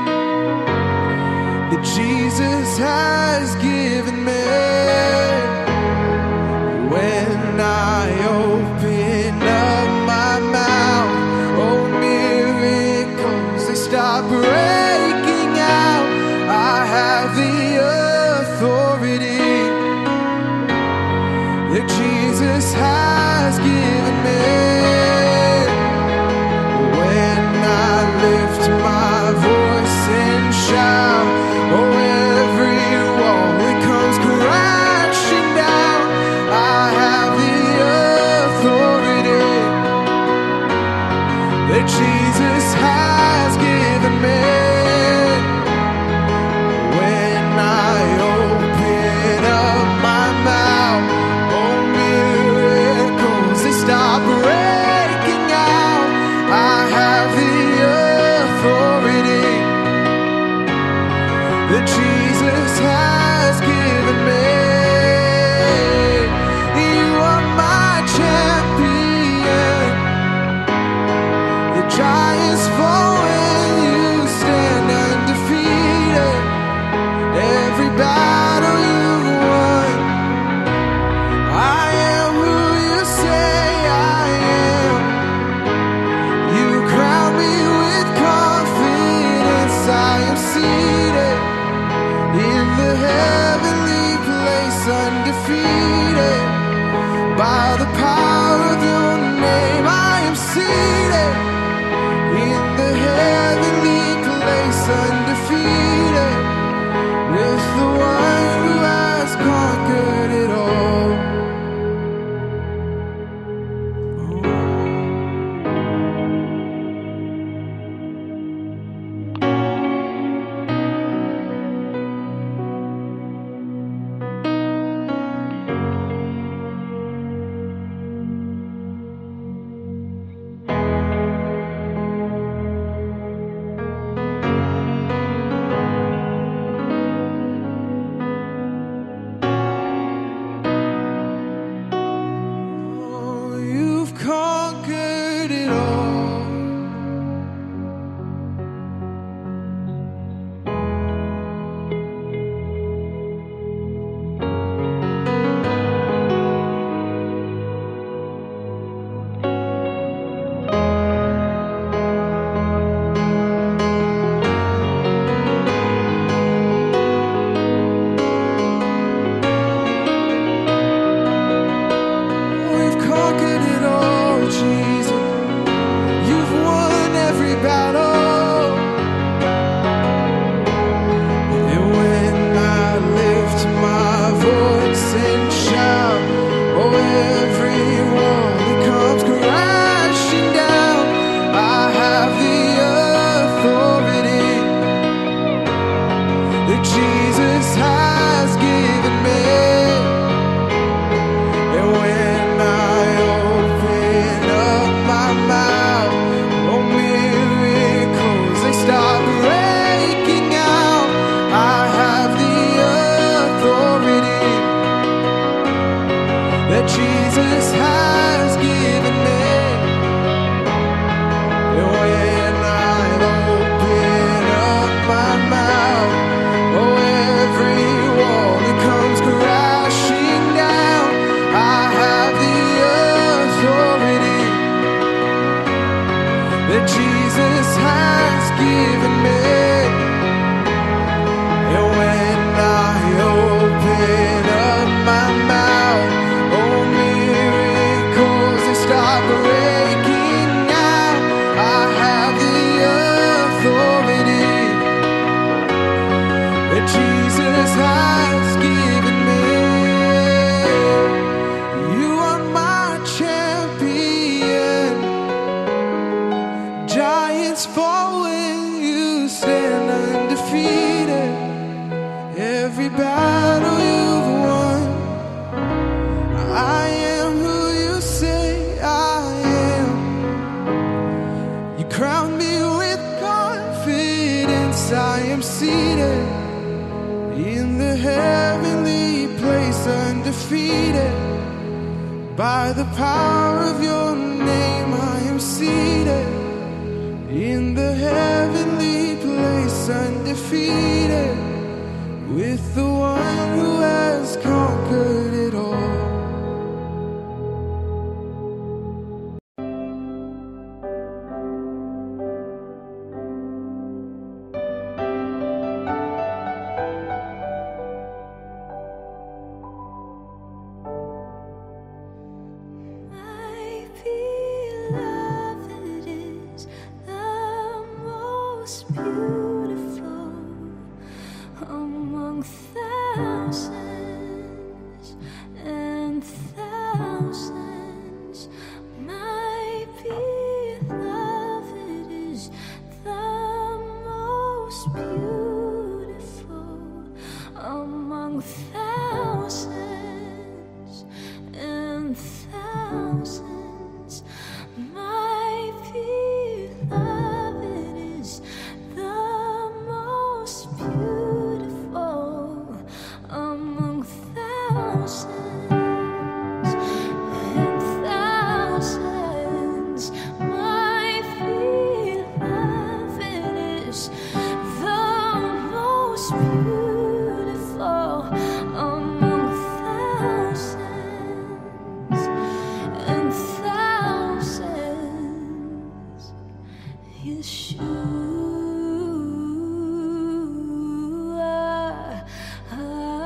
that Jesus has given me. When I open up my mouth, oh, miracles, they stop breaking out. I have the authority that Jesus has given me. given me. And when I open up my mouth, oh, miracles, they start breaking out. I have the authority that Jesus has given me. You are my champion. Giants fall when you stand undefeated. Every battle you've won, I am who you say I am. You crown me with confidence. I am seated in the heavenly place, undefeated. By the power of your name, I am seated in the heavenly place, undefeated, with the one who has conquered it all. My beloved is the most beautiful among thousands and thousands. My beloved is the most beautiful among thousands and thousands. My beloved is the most beautiful among thousands and thousands. My beloved is the most beautiful among thousands and thousands. Yeshua.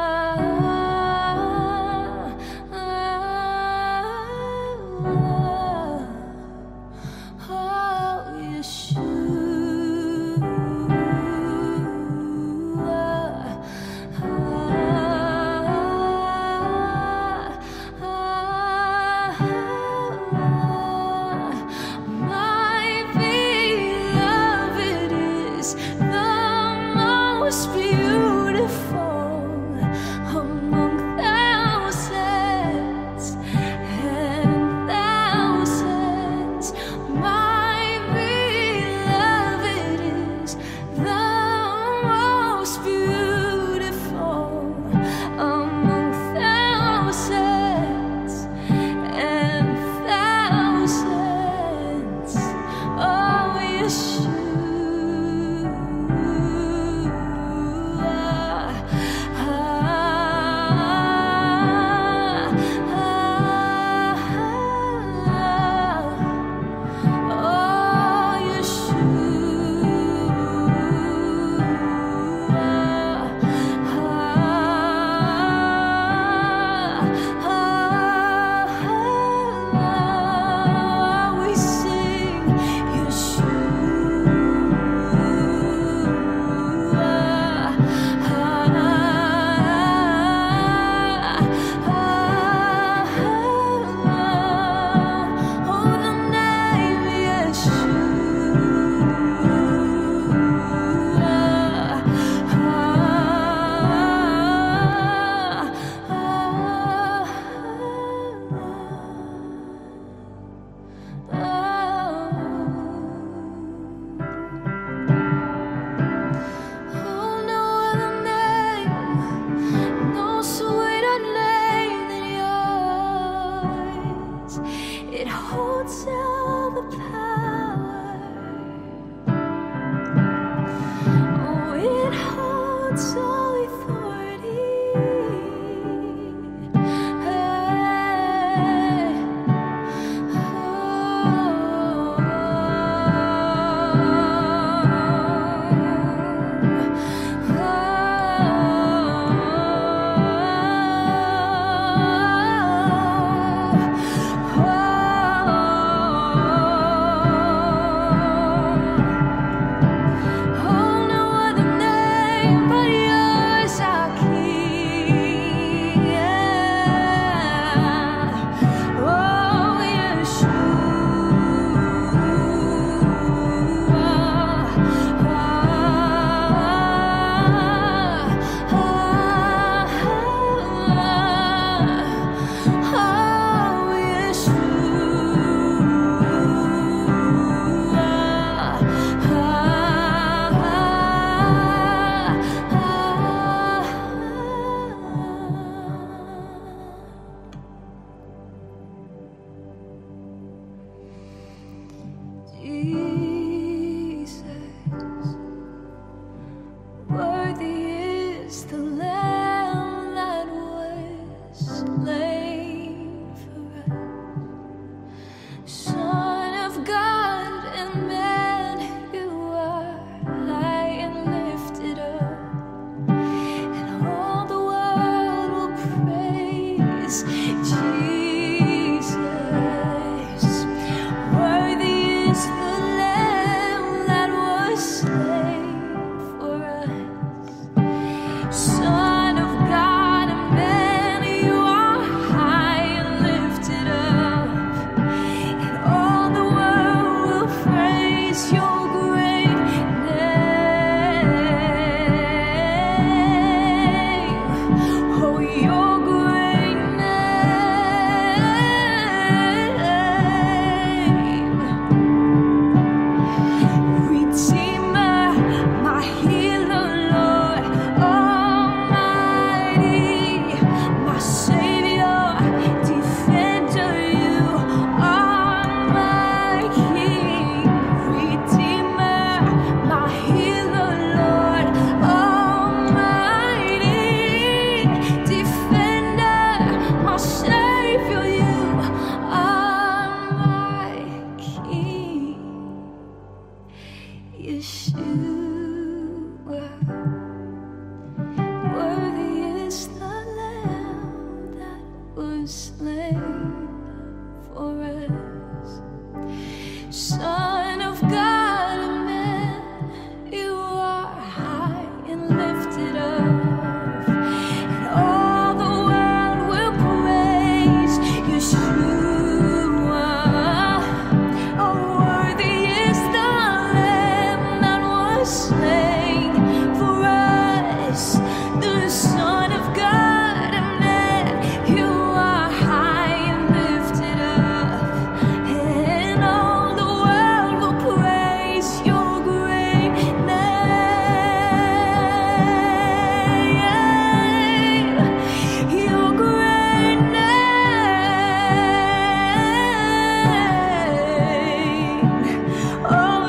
My beloved is the most beautiful among thousands and thousands. My beloved is the most beautiful among thousands and thousands. Oh, Yeshua. Oh Son of God and man, you are high and lifted up, and all the world will praise Jesus. Worthy is the Lamb that was slain for us. Son of God and man, you are high and lifted up, and all the world will praise your great name. Oh, your great name. Redeemer, my healer, Lord Almighty, my Savior, defender, you are my King. Redeemer, my healer, Lord Almighty, defender, my Savior, you are my King. Yeshua, worthy is the Lamb that was slain for us. Son of God and man, you are high and lifted up, and all the world will praise Yeshua. Oh, worthy is the Lamb that was slain for us. The Son of God and man, you are high and lifted up, and all the world will praise your great name. Your great name. Oh,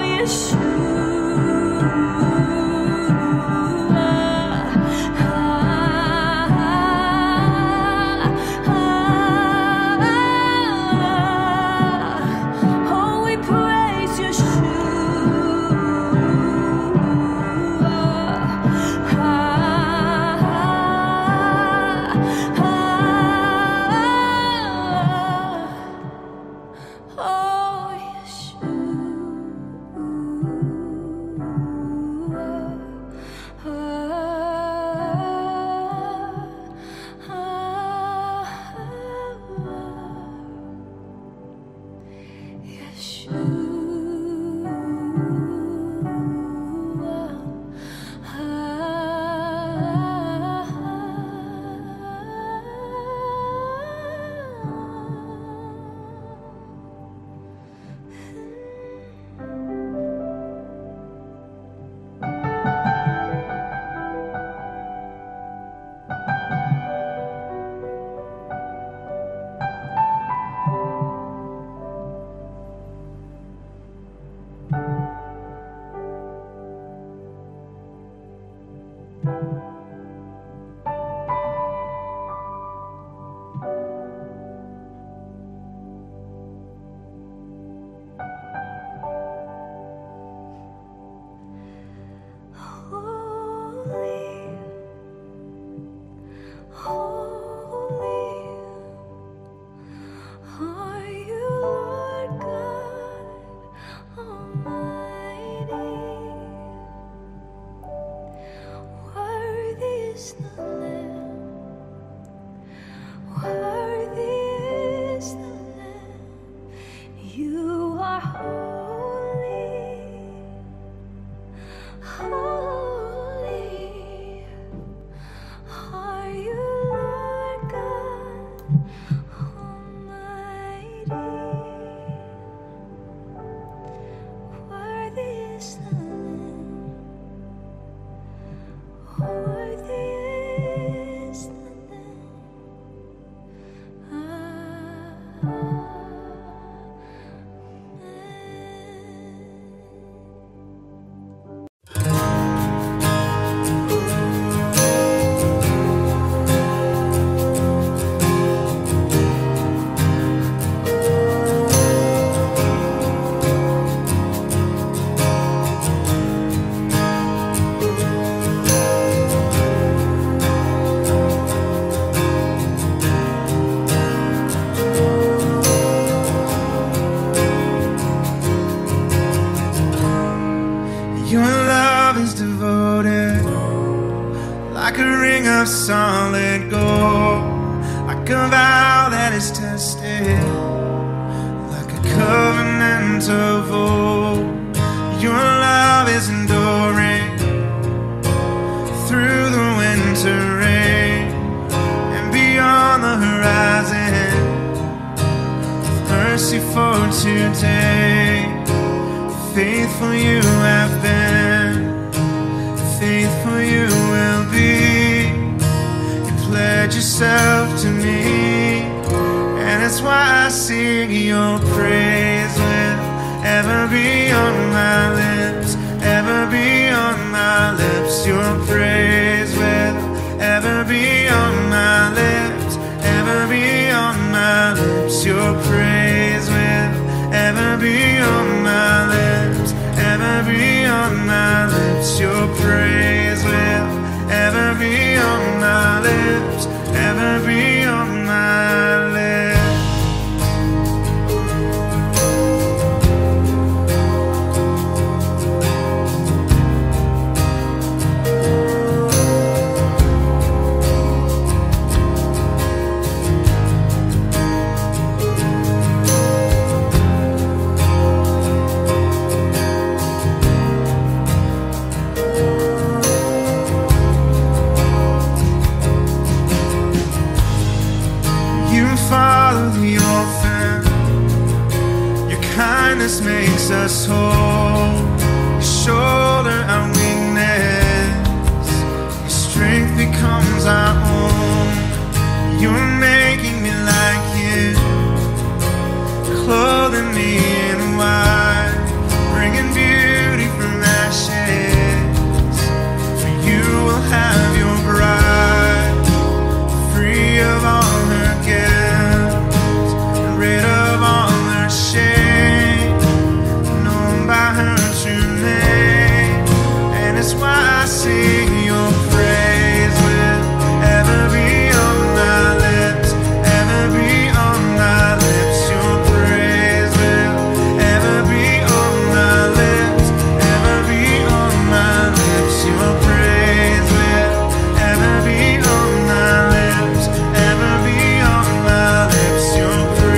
Yeshua. Oh, we praise Yeshua. Oh, holy, holy are you, Lord God Almighty. Worthy is the Lamb, worthy is the Lamb. You are holy, holy are you, Lord God Almighty. Worthy is the Lamb, worthy is the Lamb. Ah, ah, ah. like a ring of solid gold, like a vow that is tested, like a covenant of old. Your love is enduring through the winter rain and beyond the horizon. With mercy for today, faithful you have been, faithful you will be. You pledge yourself to me, and it's why I sing your praise will ever be on my lips, ever be on my lips. Your praise will ever be on my lips, ever be on my lips. Your praise will ever be on my lips, ever be on my lips. Your praise will ever be on my lips, ever be on my lips. Father the orphan, your kindness makes us whole. You shoulder our weakness, your strength becomes our own. You're making me like you, clothing me in white, bringing beauty from ashes. For you will have your bride, free of all her guilt, rid of all her shame, known by her true name. And it's why I sing your praise will ever be on my lips, ever be on my lips. Your praise will ever be on my lips, ever be on my lips. Your praise will ever be on my lips, ever be on my lips. Your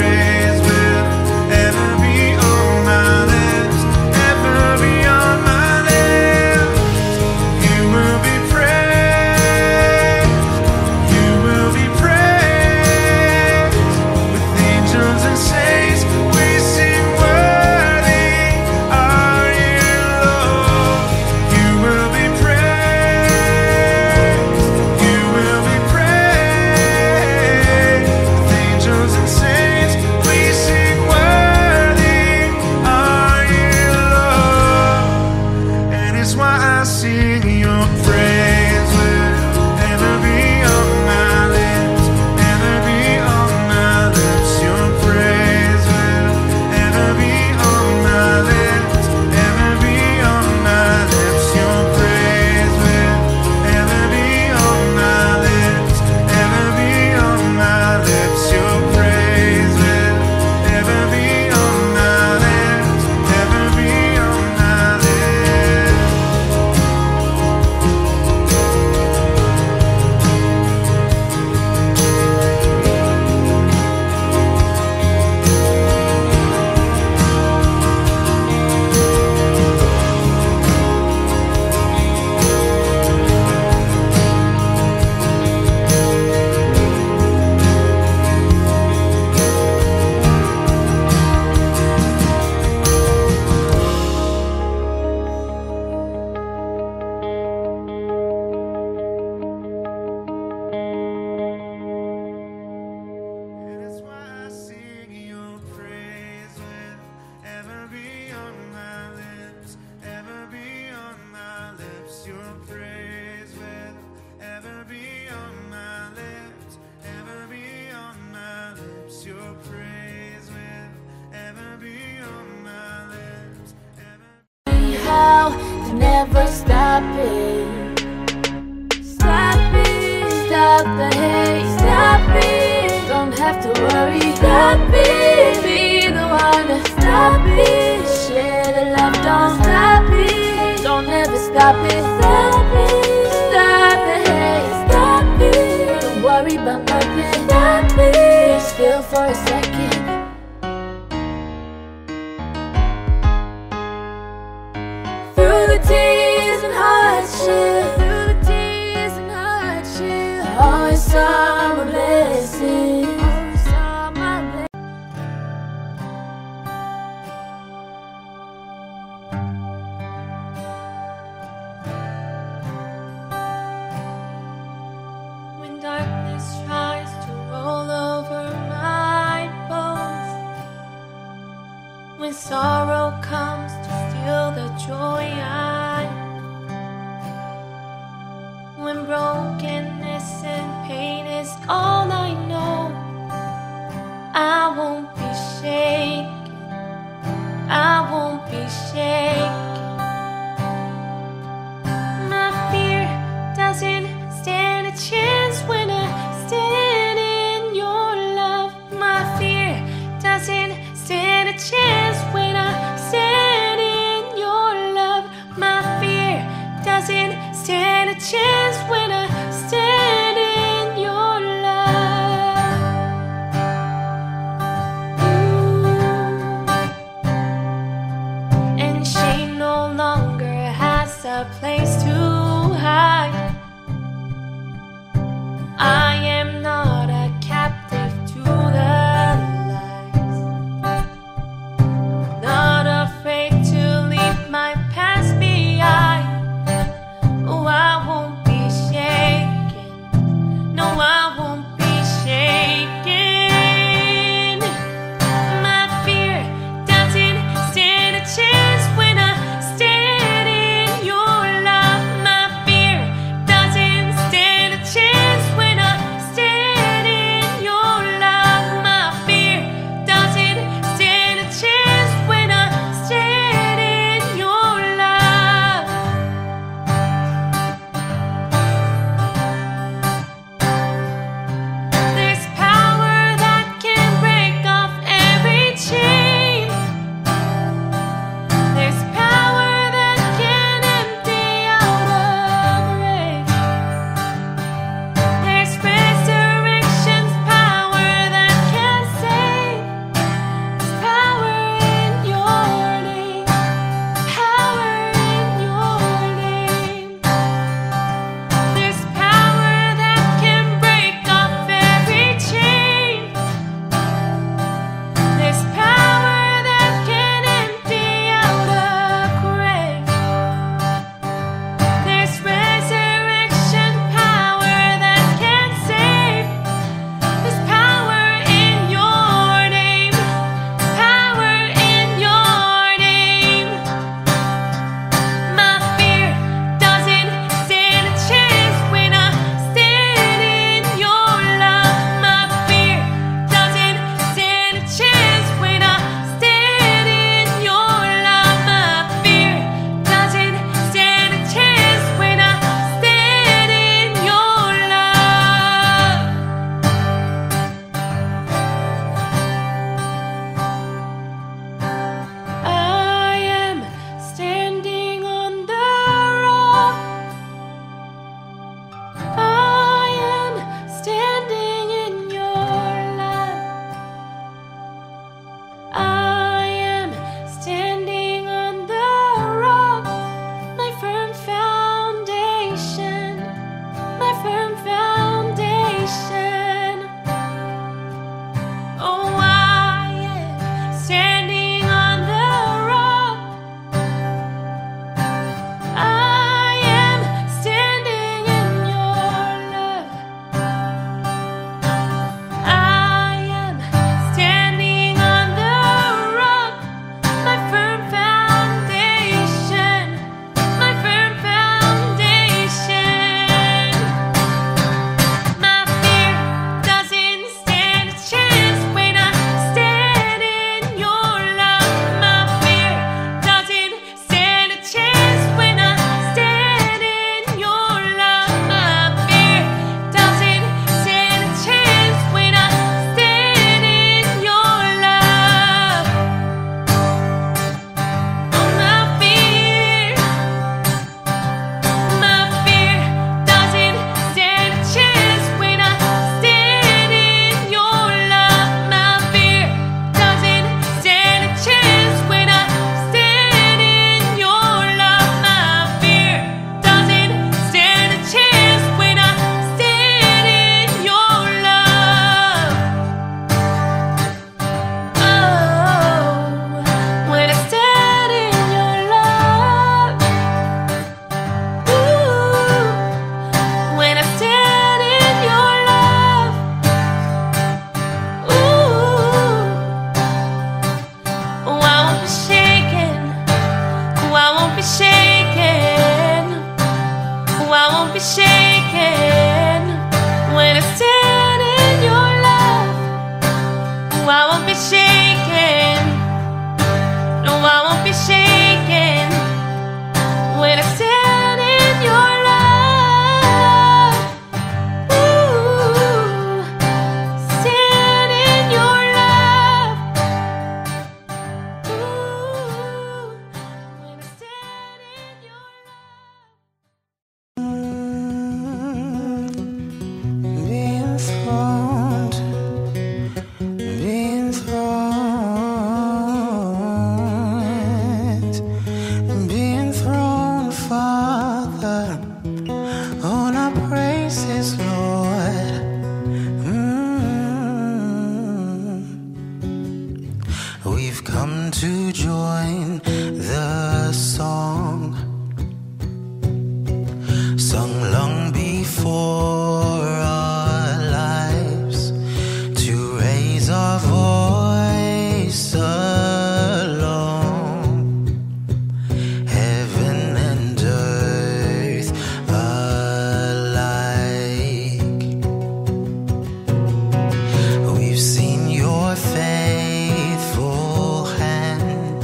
never stop it. Stop it. Stop the hate. Stop it. Don't have to worry. Stop it. Be the one to stop it. Share the love. Don't stop it. Don't ever stop it. Stop it. Stop the hate. hardship, through the tears and hardship, I always saw my blessing. Always saw my blessing. When darkness tries to roll over my bones, when sorrow comes to steal the joy I know, when brokenness and pain is all I know, I won't be shaken, I won't be shaken. My fear doesn't stand a chance when I stand in your love. My fear doesn't stand a chance when I stand in your love. My fear doesn't stand a chance when I stand in your love. Ooh. And shame no longer has a place to hide. I am not a captive to the lies. Not afraid to leave my past behind. Oh, I won't be shaken. No, I won't be shaken. My fear doesn't stand a chance when I stand in your love. be shaken when I stand in your love. Ooh, stand in your love. Ooh, when I stand in your love. Be enthroned, be enthroned, be enthroned, Father, on our praises, Lord. Mm. We've come to join the song sung long before our lives, to raise our voice alone, heaven and earth alike. We've seen your faithful hand,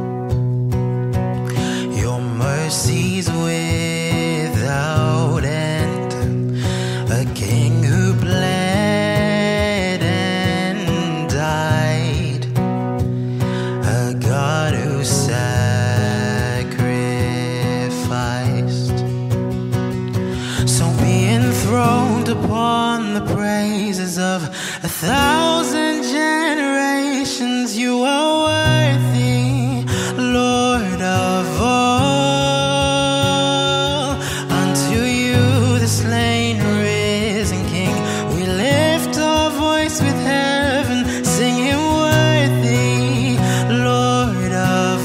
your mercies without end, a king who bled and died, a God who sacrificed. So be enthroned upon the praises of a thousand generations. You are worthy, Lord of all. Unto you, the slain, risen King, we lift our voice with heaven, singing worthy, Lord of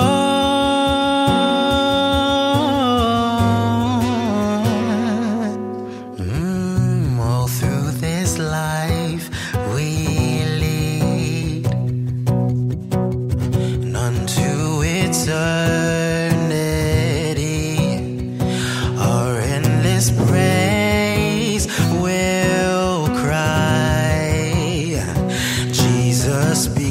all. Mm, all through this life we lead, none to eternity. Our endless praise will cry, Jesus be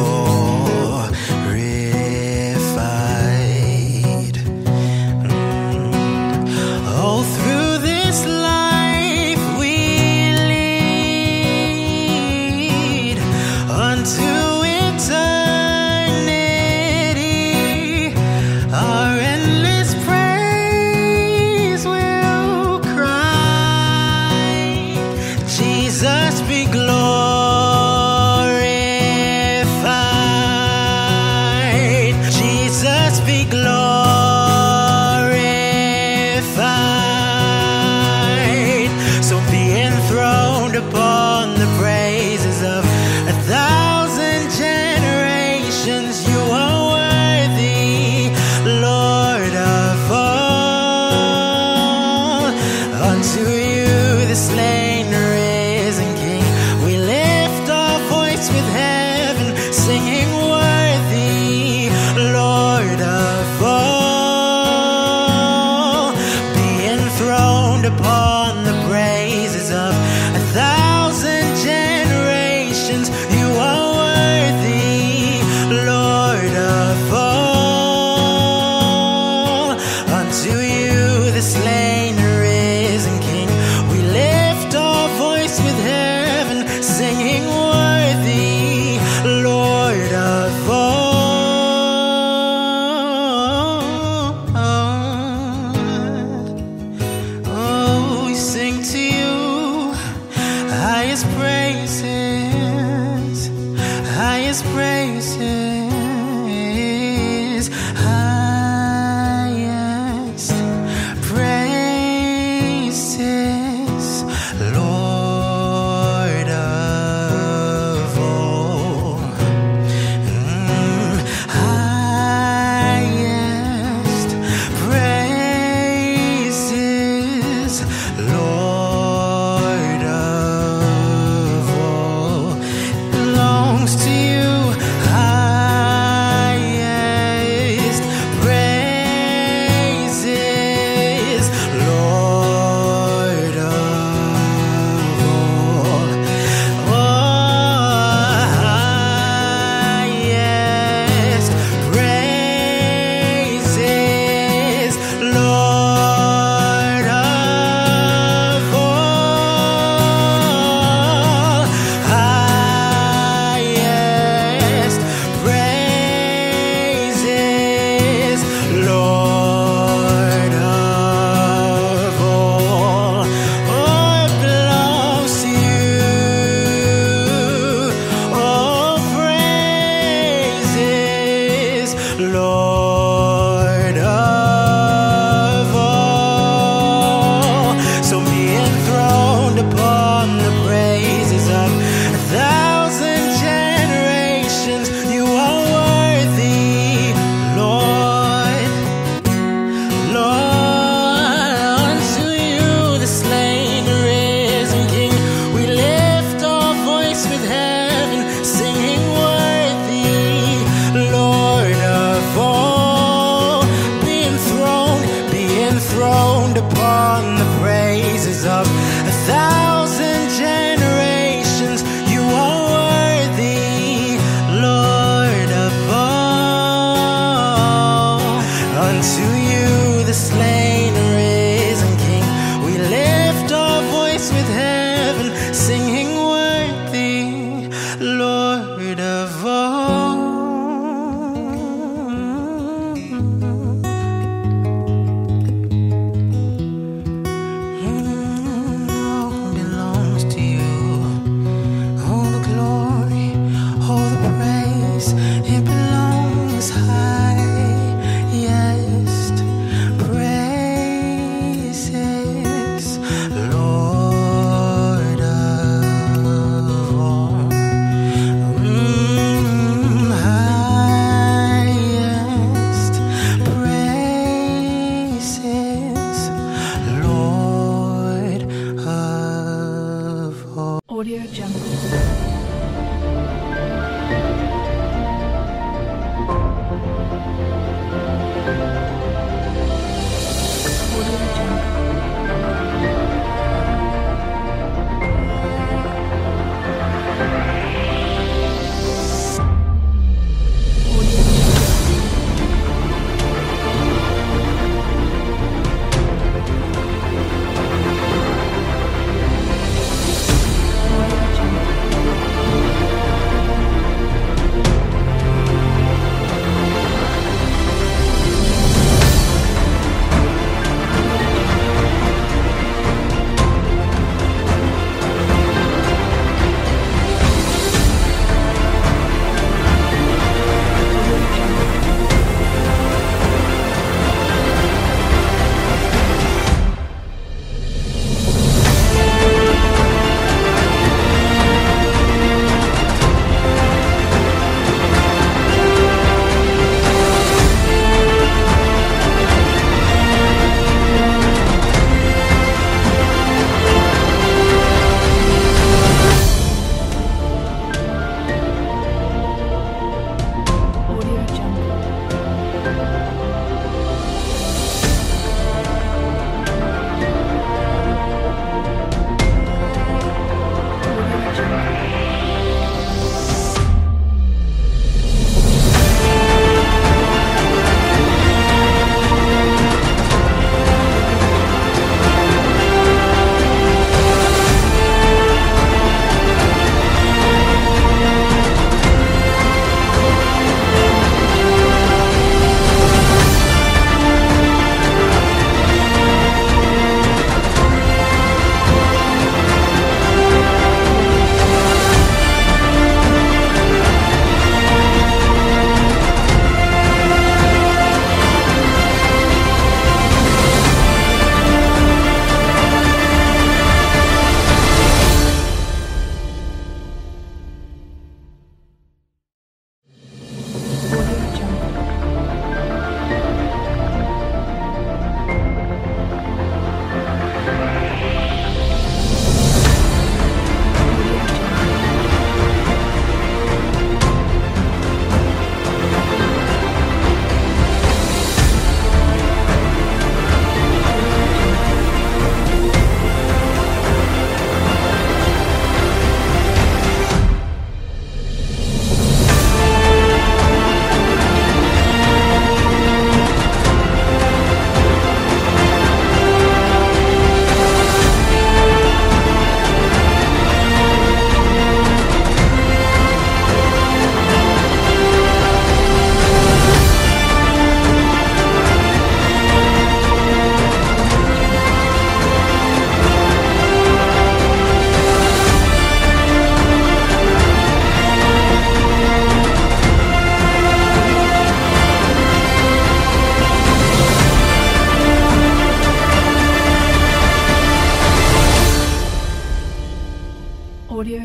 glorified. Mm. All through this life we lead, unto eternity. Our endless praise will cry, Jesus be glorified. Jesus be glorified. So be enthroned upon the praises of a thousand generations. You are worthy, Lord of all. Unto you, the slain, risen King, we lift our voice with heaven, singing worthy, Lord of all. Lord of all. So be enthroned upon the praises of a thousand generations. You are worthy, Lord. Lord, unto you the slain, risen King, we lift our voice with heaven, singing worthy, Lord of all. Be enthroned, be enthroned upon the praises of a thousand generations. You are worthy, Lord of all. Unto you the slain, risen King, we lift our voice with heaven, singing worthy, Lord of all. Mm, all belongs to you. All the glory, all the praise, it belongs highest praise.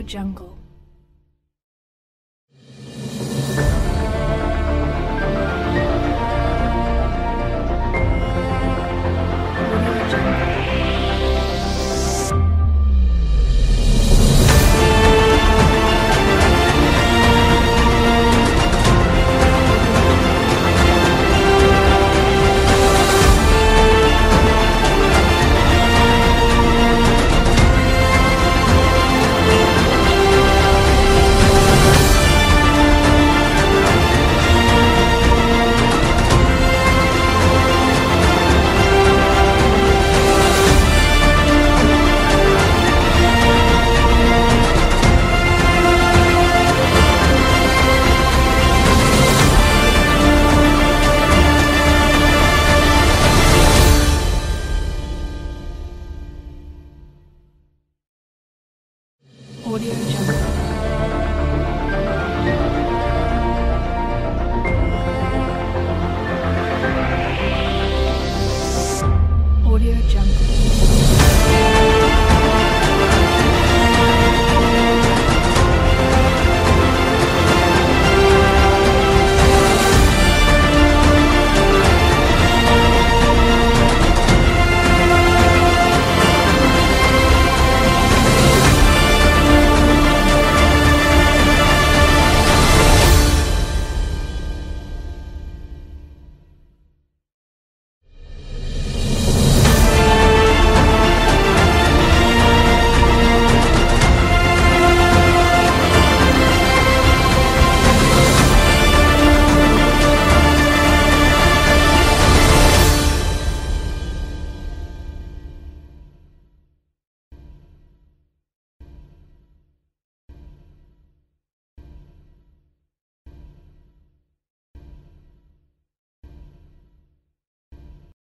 jungle.